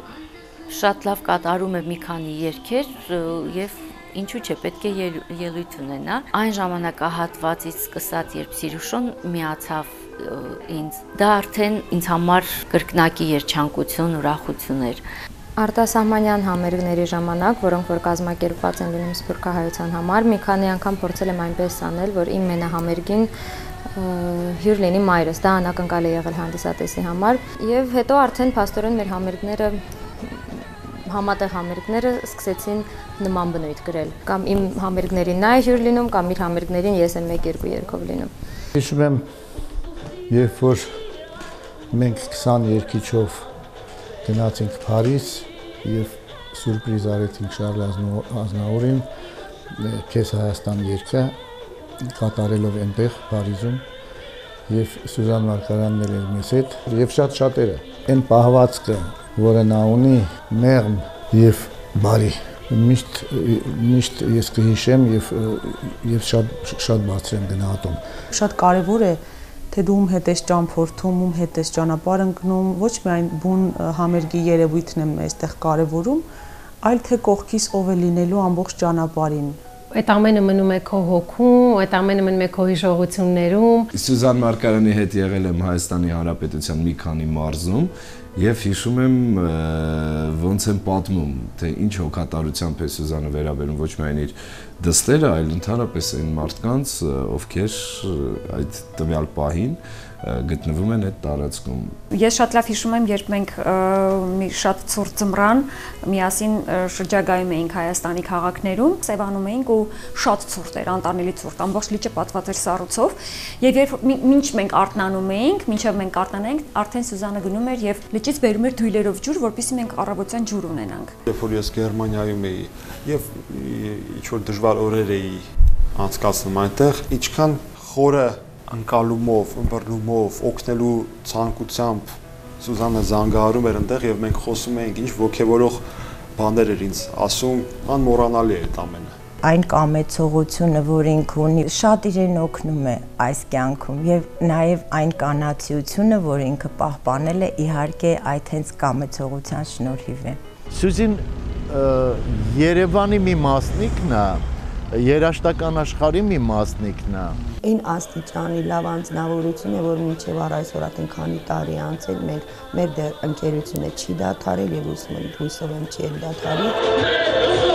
շատ լավ կատարում է մի քանի երգեր եւ ինչու՞ չէ, պետք է ելույթ ունենա։ Այն ժամանակահատվածից սկսած, երբ Սիրուշոն միացավ ինձ, դա արդեն ինձ համար կրկնակի երջանկություն, ուրախություն էր։ Արտասահմանյան համերգների ժամանակ, որոնք որ կազմակերպված են լինում Սփյուռքահայության համար, մի քանի անգամ փորձել եմ այնպես անել, որ իմ մենահամերգին հյուր լինի մայրս, դա անակնկալ է եղել հանդիսատեսի համար, եւ հետո արդեն փաստորեն մեր համերգները համատեղ համերգները սկսեցին նման բնույթ գրել, կամ իմ համերգներին նա է հյուր լինում, կամ իր համերգներին ես եմ մեկ-երկու երգով լինում։ Հիշում եմ, երբ որ մենք քսան երգիչով գնացինք Փարիզ եւ սուրպրիզ արեցինք Շարլ Ազնավուրին, Քեզ Հայաստան երգը կատարելով այնտեղ Փարիզում եւ Սյուզան Մարկարյանն էր մեզ հետ եւ շատ շատերը այն պահվածքը, որը նա ունի մեղմ եւ բարի, միշտ միշտ ես կհիշեմ եւ եւ շատ շատ բարձր եմ գնահատում։ Շատ կարեւոր է, թե դու ում հետ ես ճամփորդում, ում հետ ես ճանապարհ ընկնում, ոչ միայն բուն համերգի երևույթն եմ այստեղ կարևորում, այլ թե կողքից ով է լինելու ամբողջ ճանապարհին։ Այդ ամենը մնում է քո հոգում, այդ ամենը մնում է քո հիշողություններում։ Սյուզան Մարկարյանի հետ եղել եմ Հայաստանի Հանրապետության մի քանի մարզում եւ հիշում եմ ոնց եմ պատմում, թե ինչ հոգատարությամբ է Սյուզանը վերաբերում ոչ միայն իր դստերը, այլ ընդհանրապես այն մարդկանց, ովքեր այդ տվյալ պահին գտնվում են այդ տարածքում։ Ես շատ լավ հիշում եմ, երբ մենք մի շատ ցուրտ ձմռան միասին շրջագայում էինք Հայաստանի քաղաքներում, սևանում էինք ու շատ ցուրտ էր, անտանելի ցուրտ, ամբողջ լիճը պատված էր սառույցով, եւ երբ մինչ մենք արթնանում էինք, մինչեւ մենք արթնանայինք, արդեն Սյուզանը գնում էր եւ լճից բերում էր դույլերով ջուր, որպեսզի մենք առավոտյան ջուր ունենանք։ Երբ որ ես Գերմանիայում էի եւ ինչ որ դժվար օրեր էի անցկացնում այնտեղ, ինչքան խորը անկալումով, ըմբռնումով, օգնելու ցանկությամբ Սյուզանը զանգահարում էր այնտեղ եւ մենք խոսում էինք, ինչ ոգևորող բաներ էր ինձ ասում, անմոռանալի է այդ ամենը։ Այն կամեցողությունը, որ ինքը ունի, շատ իրեն օգնում է այս կյանքում եւ նաեւ այն կանացիությունը, որ ինքը պահպանել է, իհարկե այդ հենց կամեցողության շնորհիվ է։ Սյուզին Երևանի մի մասնիկն է, երաժշտական աշխարհի մի մասնիկն է։ Այն աստիճանի լավ անձնավորություն է, որ մինչև առայսօր արդեն քանի տարի անցել, մենք մեր դեռ ընկերությունը չի դադարել եւ ուսում եմ հույսով եմ չի դադարի։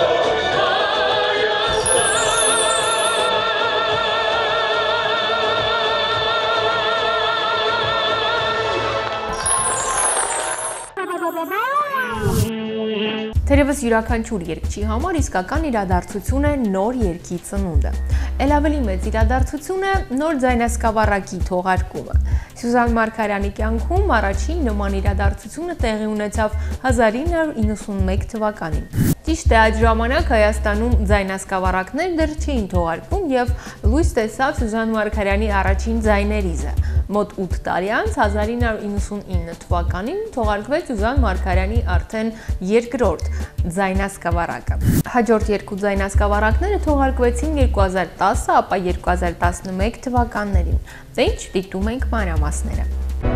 Թերևս յուրաքանչյուր երգչի համար իսկական իրադարձություն է նոր երգի ծնունդը։ Էլ ավելի մեծ իրադարձություն է նոր ձայնասկավառակի թողարկումը։ Սյուզան Մարկարյանի կյանքում առաջին նման իրադարձությունը տեղի ունեցավ հազար ինը հարյուր իննսունմեկ թվականին։ Ճիշտ է, այդ ժամանակ Հայաստանում ձայնասկավառակներ դեռ չէին թողարկվում եւ լույս տեսավ Սյուզան Մարկարյանի առաջին ձայներիզը։ Մոտ ութ տարի անց հազար ինը հարյուր իննսունինը թվականին թողարկվեց Սյուզան Մարկարյանի արդեն երկրորդ ձայնասկավառակը։ Հաջորդ երկու ձայնասկավառակները թողարկվեցին երկու հազար տասը, ապա երկու հազար տասնմեկ թվականներին։ Դե ինչ, դիտում ենք մանրամասները։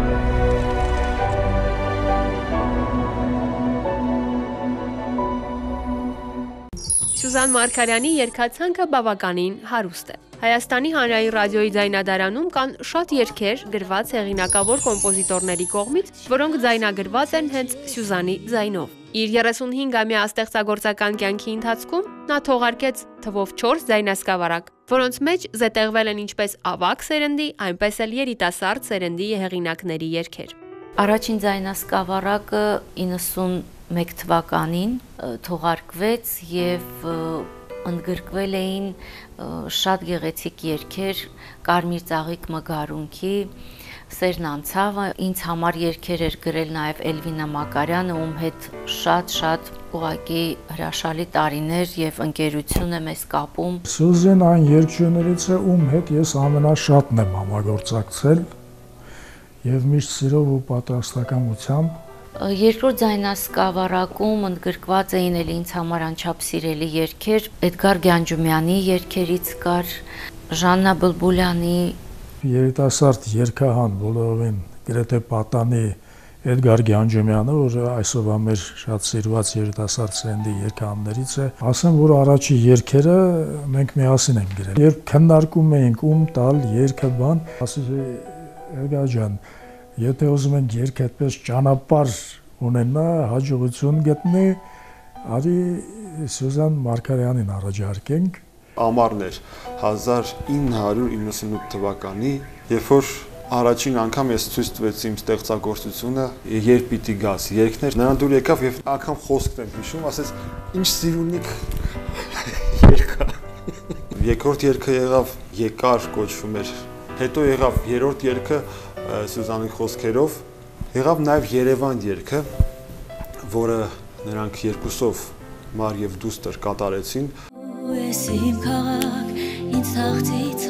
Սյուզան Մարկարյանի երգացանկը բավականին հարուստ է։ Հայաստանի հանրային ռադիոյի ձայնադարանում կան շատ երգեր գրված հեղինակավոր կոմպոզիտորների կողմից, որոնք ձայնագրված են հենց Սյուզանի ձայնով։ Իր երեսունհինգամյա ստեղծագործական կյանքի ընթացքում նա թողարկեց թվով չորս ձայնասկավառակ, որոնց մեջ զետեղվել են ինչպես ավագ սերնդի, այնպես էլ երիտասարդ սերնդի հեղինակների երգեր։ Առաջին ձայնասկավառակը իննսունմեկ թվականին թողարկվեց եւ ընդգրկվել էին շատ գեղեցիկ երգեր Կարմիր ծաղիկ մգարունքի, Սերն անցավը, ինձ համար երգեր էր գրել նաև Էլվինա Մակարյանը, ում հետ շատ-շատ ուղղակի հրաշալի տարիներ եւ ընկերություն է մեզ կապում։ Սյուզեն այն երգչուհիներից է, ում հետ ես ամենաշատն եմ համագործակցել եւ միշտ սիրով ու պատրաստակամությամբ։ Երկրորդ ձայնասկավառակում ընդգրկված էին էլ ինձ համար անչափ սիրելի երգեր, Էդգար Գյանջումյանի երգերից կար, Ժաննա Բլբուլյանի, երիտասարդ երգահան բոլորովին գրեթե պատանի Էդգար Գյանջումյանը, որը այսօրվա մեր շատ սիրված երիտասարդ սերնդի երգահաններից է, ասեմ, որ առաջի երգերը մենք միասին ենք գրել։ Երբ քննարկում էինք ում տալ երգը բան, ասեցի Էդգար ջան, եթե ուզում ենք երգ այդպես ճանապարհ ունենա, հաջողություն գտնի, արի Սյուզան Մարգարյանին առաջարկենք։ Ամառն էր հազար ինը հարյուր իննսունութ թվականի, երբ որ առաջին անգամ ես ցույց տվեցի իմ ստեղծագործությունը, երբ պիտի գաս երգներ, նրան դուր եկավ եւ անգամ խոսքն եմ հիշում, ասեց ինչ սիրունիկ երգա։ Երկրորդ երգը եղավ Եկար կոչվում էր, հետո եղավ երրորդ երգը Սյուզանի խոսքերով, եղավ նաեւ Երևան երգը, որը նրանք երկուսով Մար եւ Դուստր կատարեցին։ Ես իմ քաղաք, ինձ թաղցից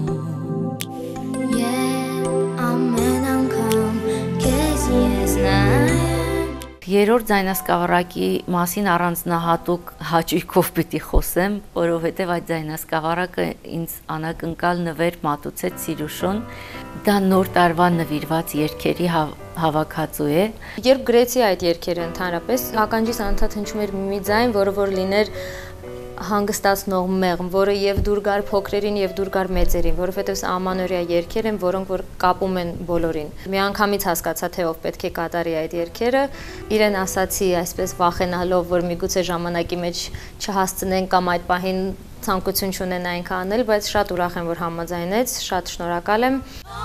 անում, և ամեն անգամ կեզ ես նայեմ։ Երրորդ ձայնասկավառակի մասին առանձնահատուկ հաճույքով պիտի խոսեմ, որովհետև այդ ձայնասկավառակը ինձ անակնկալ նվեր մատուցեց Սիրուշոն, դա նոր տարվա նվիրված երգերի հավաքածու է։ Երբ գրեցի այդ երգերը ընդհանրապես, ականջիս անդադ հնչում էր մի ձայն, որը որ լիներ հանգստացնող մեղմ, որը եւ դուր գար փոքրերին եւ դուր գար մեծերին, որովհետեւ ամանորյա երգեր են, որոնք որ կապում են բոլորին։ Միանգամից հասկացա, թե ով պետք է կատարի այդ երգերը, իրեն ասացի այսպես վախենալով, որ միգուցե ժամանակի մեջ չհասցնեն կամ այդ պահին ցանկություն չունենայինք անել, բայց շատ ուրախ եմ, որ համաձայնեց, շատ շնորհակալ եմ։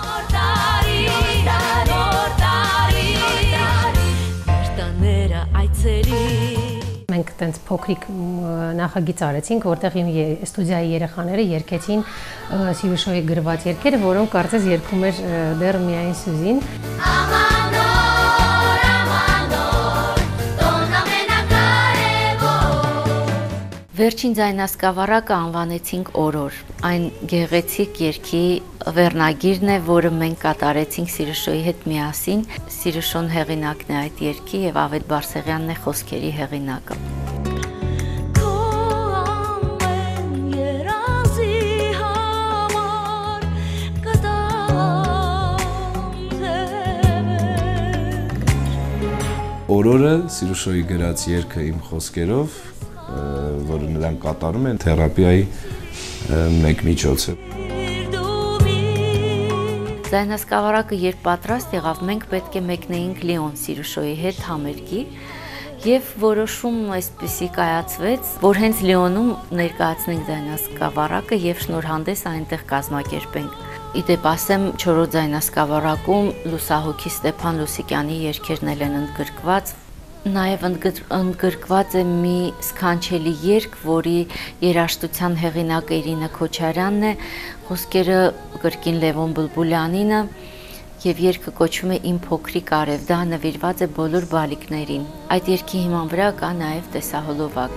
Մենք տենց փոքրիկ նախագիծ արեցինք, որտեղ իմ ստուդիայի երեխաները երգեցին Սիրուշոյի գրված երգերը, որոնք կարծես երգում էր դեռ միայն Սյուզին։ Վերջին ձայնասկավառակը անվանեցինք Օրոր։ Այն գեղեցիկ երգի վերնագիրն է, որը մենք կատարեցինք Սիրուշոյի հետ միասին։ Սիրուշոն հեղինակն է այդ երգի եւ Ավետ Բարսեղյանն է խոսքերի հեղինակը։ Օրորը Սիրուշոյի գրած երգը իմ խոսքերով, որը նրանք կատարում են թերապիայի մեկ միջոց է։ Ձայնասկավառակը երբ պատրաստ եղավ, մենք պետք է մեկնեինք Լիոն Սիրուշոյի հետ համերգի եւ որոշում այսպեսի կայացվեց, որ հենց Լիոնում ներկայացնենք ձայնասկավառակը եւ շնորհանդես այնտեղ կազմակերպենք։ Իդեպ ասեմ, չորրորդ ձայնասկավառակում Լուսահոգի Ստեփան Լուսիկյանի երգերն են ընդգրկված։ Նաև ընդգրկված է մի սքանչելի երգ, որի երաժշտության հեղինակը Իրինա Քոչարյանն է, խոսքերը կրկին Լևոն Բլբուլյանինը եւ երգը կոչվում է Իմ փոքրիկ արև, դա նվիրված է բոլոր բալիկներին։ Այդ երգի հիման վրա կա նաև տեսահոլովակ։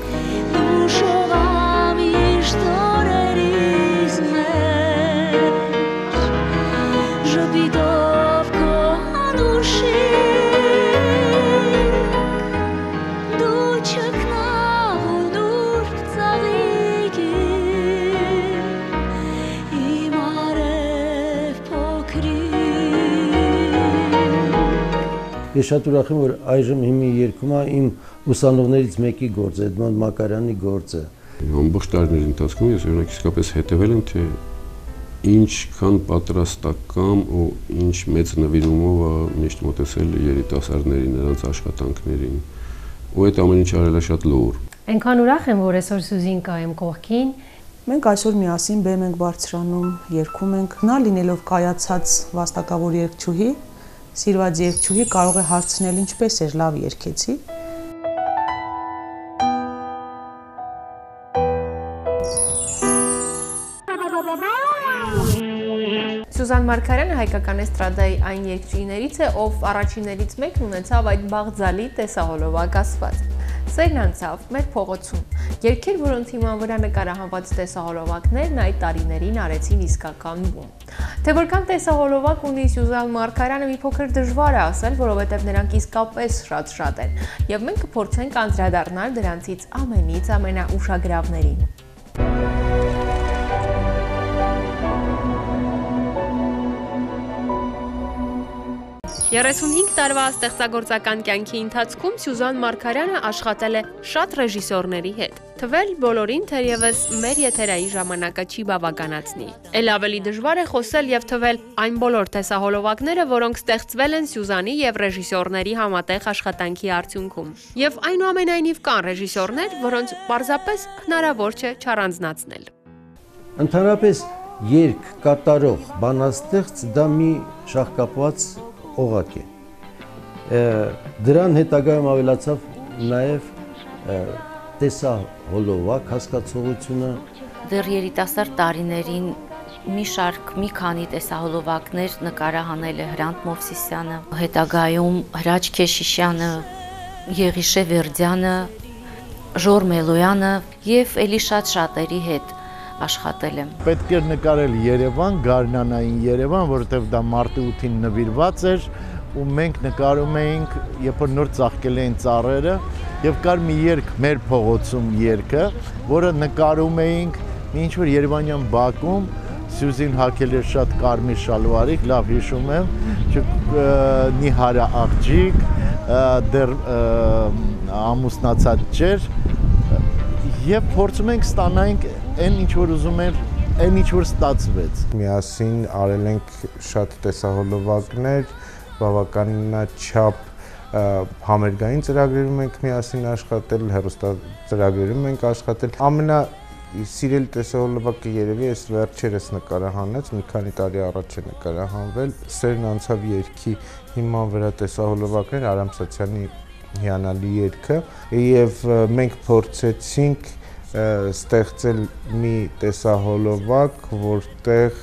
Ես շատ ուրախ եմ, որ այժմ հիմի երգումա իմ ուսանողներից մեկի գործը, Էդմոնդ Մակարյանի գործը։ Ամբողջ տարիների ընթացքում ես օրինակ իսկապես հետևել եմ, թե ինչքան պատրաստական ու ինչ մեծ նվիրումով է միշտ մոտեցել երիտասարդներին, նրանց աշխատանքներին։ Ու այդ ամեն ինչ արել է շատ լուր։ Այնքան ուրախ եմ, որ այսօր Սյուզին կա իմ կողքին, Մենք այսօր միասին բեմ ենք բարձրանում, երգում ենք, նա լինելով կայացած վաստակավոր երգչուհի, սիրված երգչուհի կարող է հարցնել ինչպես էր, լավ երգեցի։ Սյուզան Մարգարյանը հայկական էստրադայի այն երգչուհիներից է, ով առաջիններից մեկն ունեցավ այդ բաղձալի տեսահոլովակ ասված։ Սերն անցավ մեր փողոցում։ Երգեր, որոնց հիման վրա նկարահանված տեսահոլովակներն այդ տարիներին արեցին իսկական բում։ Թե որքան տեսահոլովակ ունի Սյուզան Մարգարյանը մի փոքր դժվար է ասել, որովհետև նրանք իսկապես շատ-շատ են, եւ մենք կփորձենք անդրադառնալ դրանցից ամենից ամենաուշագրավներին։ երեսունհինգ տարվա ստեղծագործական կյանքի ընթացքում Սյուզան Մարգարյանը աշխատել է շատ ռեժիսորների հետ։ Թվել բոլորին թերևս մեր եթերային ժամանակը չի բավականացնի։ Էլ ավելի դժվար է խոսել եւ թվել այն բոլոր տեսահոլովակները, որոնք ստեղծվել են Սյուզանի եւ ռեժիսորների համատեղ աշխատանքի արդյունքում։ Եվ այնուամենայնիվ կան ռեժիսորներ, որոնց պարզապես հնարավոր չէ չառանձնացնել։ Ընդհանրապես երգ կատարող բանաստեղծ դա մի շահկապված օղակ է։ Դրան հետագայում ավելացավ նաև տեսահոլովակ հասկացողությունը։ Դեռ երիտասարդ տարիներին մի շարք, մի քանի տեսահոլովակներ նկարահանել է Հրանտ Մովսիսյանը, հետագայում Հրաչ Քեշիշյանը, Եղիշե Վերդյանը, Ժոր Մելոյանը եւ ելի շատ շատերի հետ աշխատել եմ։ Պետք էր նկարել Երևան, գարնանային Երևան, որովհետև դա մարտի ութին նվիրված էր ու մենք նկարում էինք, երբ որ նոր ծաղկել էին ծառերը եւ կար մի երգ մեր փողոցում երգը, որը նկարում էինք մի ինչ-որ երևանյան բակում, Սյուզին հագել էր շատ կարմիր շալվարիկ, լավ հիշում եմ, Նիհարը աղջիկ, դեռ ամուսնացած չէր եւ փորձում ենք ստանանք այն ինչ որ ուզում էր, այն ինչ որ ստացվեց։ Միասին արել ենք շատ տեսահոլովակներ, բավականաչափ համերգային ծրագրերում ենք միասին աշխատել, հեռուստածրագրերում ենք աշխատել։ Ամենա սիրելի տեսահոլովակը երևի այս վերջերս նկարահանեց, մի քանի տարի առաջ է նկարահանվել, Սերն անցավ երգի հիման վրա տեսահոլովակներ, Արամ Սաթյանի հիանալի երգը, եւ մենք փորձեցինք ստեղծել մի տեսահոլովակ, որտեղ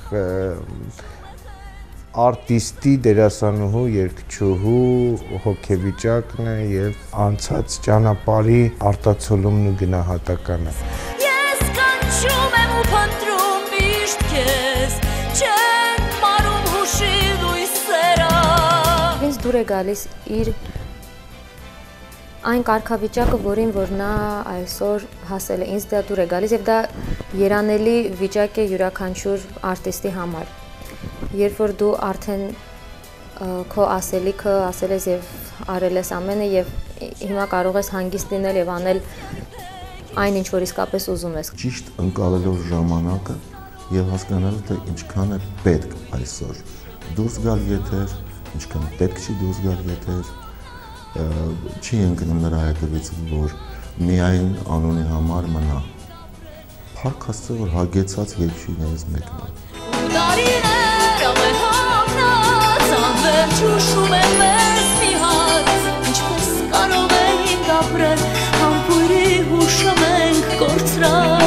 արտիստի, դերասանուհու, երգչուհու հոգեվիճակն է եւ անցած ճանապարհի արտացոլումն ու գնահատականը։ Ես կանչում եմ ու փնտրում միշտ քեզ, չեմ մարում հուշի լույսերը։ Ինձ դուր է գալիս իր այն կարգավիճակը, որին որ նա այսօր հասել է, ինձ դա դուր է գալիս եւ դա երանելի վիճակ է յուրաքանչյուր արտիստի համար։ Երբ որ դու արդեն քո ասելիքը ասել ես եւ արել ես ամենը եւ հիմա կարող ես հանգիստ լինել եւ անել այն ինչ որ իսկապես ուզում ես։ Ճիշտ ընկալելով ժամանակը եւ հասկանալը թե ինչքան է պետք այսօր դուրս գալ եթեր, ինչքան պետք չի դուրս գալ եթեր, չի ընկնում նրա հետևից, որ միայն անունի համար մնա։ Փառք Աստծո, որ հագեցած երգչուհիներից մեկն է։ Տարիներ ամենամնաց անվերջ ուշում եմ մեզ մի հատ, ինչպես կարող ենք ապրել, համբույրի հուշը մենք կորցրած։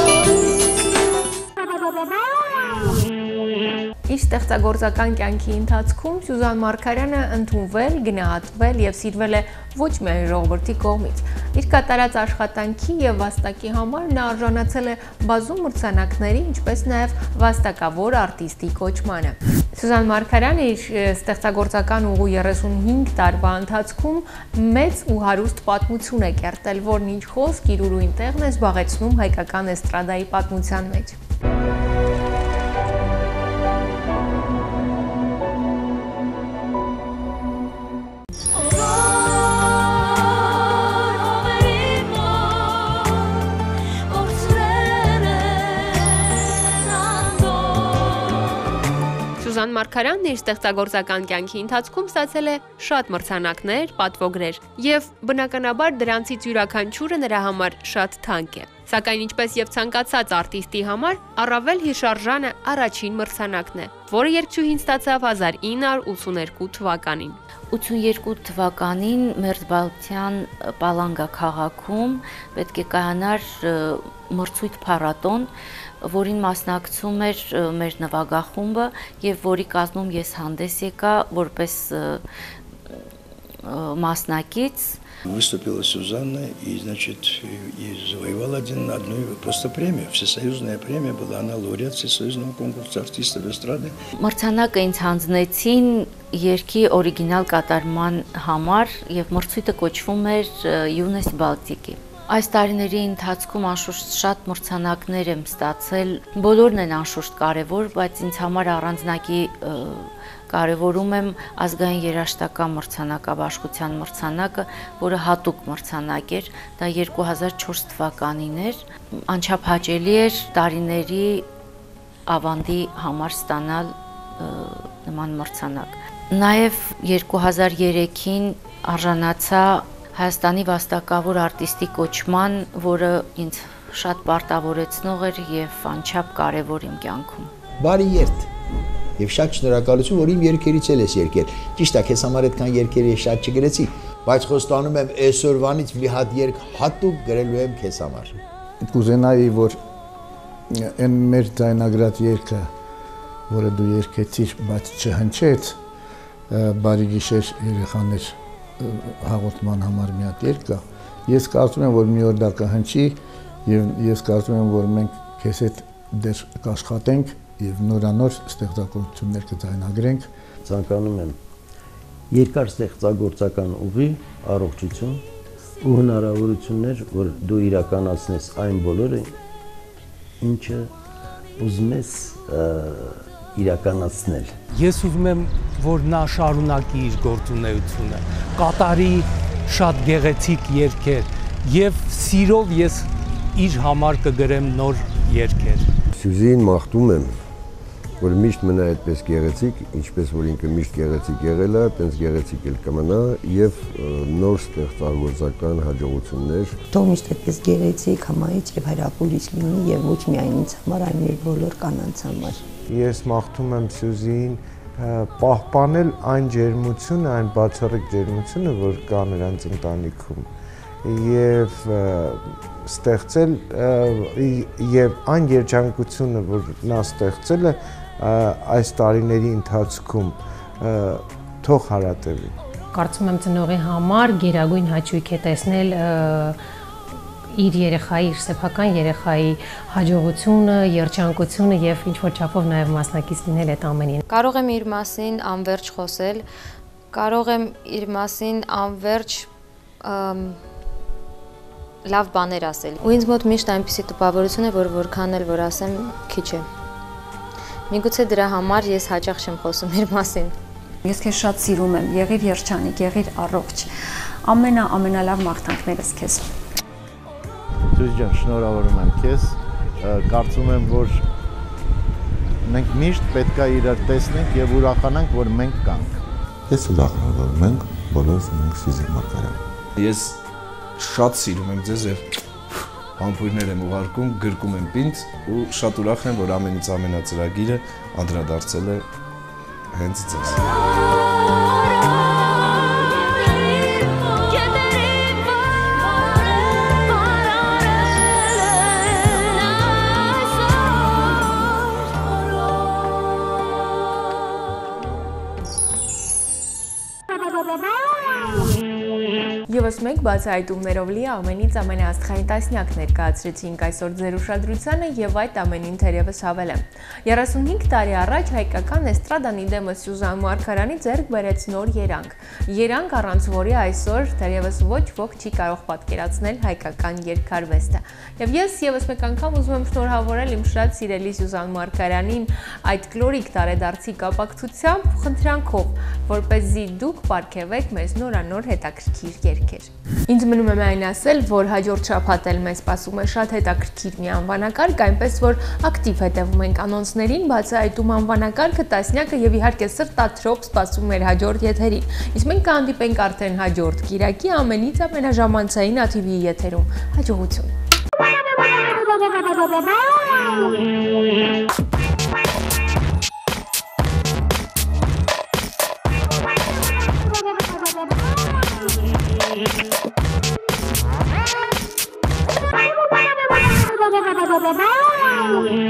Իր ստեղծագործական կյանքի ընթացքում Սյուզան Մարգարյանը ընդունվել, գնահատվել եւ սիրվել է ոչ միայն ժողովրդի կողմից։ Իր կատարած աշխատանքի եւ վաստակի համար նա արժանացել է բազում մրցանակների, ինչպես նաեւ վաստակավոր արտիստի կոչմանը։ Սյուզան Մարգարյանը իր ստեղծագործական ուղու երեսունհինգ տարվա ընթացքում մեծ ու հարուստ պատմություն է կերտել, որն ինչ խոսք իր ուրույն տեղն է զբաղեցնում հայկական էստրադայի պատմության մեջ։ Սյուզան Մարգարյանն իր ստեղծագործական կյանքի ընթացքում ստացել է շատ մրցանակներ, պատվոգրեր, եւ բնականաբար դրանցից յուրաքանչյուրը նրա համար շատ թանկ է։ Սակայն ինչպես եւ ցանկացած արտիստի համար, առավել հիշարժանը առաջին մրցանակն է, որը երգչուհին ստացավ հազար ինը հարյուր ութսուներկու թվականին։ ութսուներկու թվականին Մերձբալթյան Պալանգա քաղաքում պետք է կայանար մրցույթ փառատոն, որին масնակցում էր մեր նվագախումբը եւ որի կազմում ես հանդես եկա որպես մասնակից. Выступила Сюзанна и, значит, и завоевала один, одну просто премию. Всесоюзная премия была, она лауреат Всесоюзного конкурса артистов эстрады. Մրցանակը ինձ հանձնեցին երգի օրիգինալ կատարման համար եւ մրցույթը կոչվում էր Յունես Բալտիկի։ Այս տարիների ընթացքում անշուշտ շատ մրցանակներ եմ ստացել, բոլորն են անշուշտ կարևոր, բայց ինձ համար առանձնակի կարևորում եմ ազգային երաժշտական մրցանակաբաշխության մրցանակը, որը հատուկ մրցանակ էր, դա երկու հազար չորս թվականին էր, անչափ հաճելի էր տարիների ավանդի համար ստանալ նման մրցանակ։ Նաև երկու հազար երեքին արժանացա Հայաստանի վաստակավոր արտիստի կոչման, որը ինձ շատ պարտավորեցնող էր եւ անչափ կարեւոր իմ կյանքում։ Բարի երթ եւ շատ շնորհակալություն, որ իմ երգերից էլ ես երգել։ Ճիշտ է, քեզ համար այդքան երգեր ես շատ չգրեցի, բայց խոստանում եմ այսօրվանից մի հատ երգ հատուկ գրելու եմ քեզ համար։ Կուզենայի, որ այն մեր ձայնագրած երգը, որը դու երգեցիր, բայց չհնչեց, բարի գիշեր երեխաներ հաղորդման համար մի հատ երգ կա։ Ես կարծում եմ, որ մի օր դա կհնչի եւ ես կարծում եմ, որ մենք քեզ հետ դեռ կաշխատենք եւ նորանոր ստեղծագործություններ կձայնագրենք։ Ցանկանում եմ երկար ստեղծագործական ուղի, առողջություն ու հնարավորություններ, որ դու իրականացնես այն բոլորը, ինչը ուզում ես իրականացնել։ Ես ուզում եմ, որ նա շարունակի իր գործունեությունը, կատարի շատ գեղեցիկ երգեր եւ սիրով ես իր համար կգրեմ նոր երգեր։ Սյուզին մաղթում եմ, որ միշտ մնա այդպես գեղեցիկ, ինչպես որ ինքը միշտ գեղեցիկ եղել է, այդպես գեղեցիկ էլ կմնա եւ նոր ստեղծագործական հաջողություններ։ Թող միշտ այդպես գեղեցիկ, համահիճ եւ հարապուլիչ լինի եւ ոչ միայն ինձ համար, այլ մեր բոլոր կանանց համար։ Ես մաղթում եմ Սյուզին պահպանել այն ջերմությունը, այն բացառիկ ջերմությունը, որ կա նրանց ընտանիքում եւ ստեղծել եւ այն երջանկությունը, որ նա ստեղծել է այս տարիների ընթացքում թող հարատևի։ Կարծում եմ ծնողի համար գերագույն հաճույք է տեսնել իր երեխայի, իր սեփական երեխայի հաջողությունը, երջանկությունը եւ ինչ որ չափով նաեւ մասնակից լինել այդ ամենին։ Կարող եմ իր մասին անverջ խոսել, կարող եմ իր մասին անverջ լավ բաներ ասել։ Ու ինձ մոտ միշտ այնպիսի տպավորություն է, որ որքան էլ որ ասեմ, քիչ է։ Միգուցե դրա համար ես հաճախ չեմ խոսում իր մասին։ Ես քեզ շատ սիրում եմ, եղիր երջանիկ, եղիր առողջ։ Ամենա ամենալավ մաղթանքներս քեզ։ Սյուզ ջան, շնորհավորում եմ քեզ, կարծում եմ, որ մենք միշտ պետք է իրար տեսնենք եւ ուրախանանք, որ մենք կանք։ Ես ուրախ եմ, որ մենք բոլորս ունենք Սյուզի Մարգարյան։ Ես շատ սիրում եմ ձեզ եւ համբույրներ եմ ուղարկում, գրկում եմ պինդ ու շատ ուրախ եմ, որ ամենից ամենածրագիրը անդրադարձել է հենց ձեզ։ Եվս մեկ բացահայտումներով լի ամենից ամենաաստղային տասնյակ ներկայացրեցինք այսօր ձեր ուշադրությանը եւ այդ ամենին թերևս հավելեմ։ երեսունհինգ տարի առաջ հայկական էստրադան իդեմը Սյուզան Մարգարյանի ձեռք բերեց նոր երանգ։ Երանգ առանց որի այսօր թերևս ոչ ոք չի կարող պատկերացնել հայկական երգարվեստը։ Եվ ես եւս մեկ անգամ ուզում եմ շնորհավորել իմ շատ սիրելի Սյուզան Մարգարյանին այդ գլորիկ տարեդարձի կապակցությամբ խնդրանքով, որպեսզի դուք պարգևեք մեզ նորանոր հետաքրքիր երգեր։ Ինձ մնում է միայն ասել, որ հաջորդ շաբաթ էլ մեզ սպասում է շատ հետաքրքիր մի անվանակարգ, այնպես որ ակտիվ հետևում ենք անոնսներին, բացահայտում անվանակարգը, տասնյակը եւ իհարկե սրտաթրոփ սպասում մեր հաջորդ եթերին։ Իսկ մենք կհանդիպենք արդեն հաջորդ կիրակի ամենից ամենաժամանցային աթիվի եթերում։ Հաջողություն։ Bye.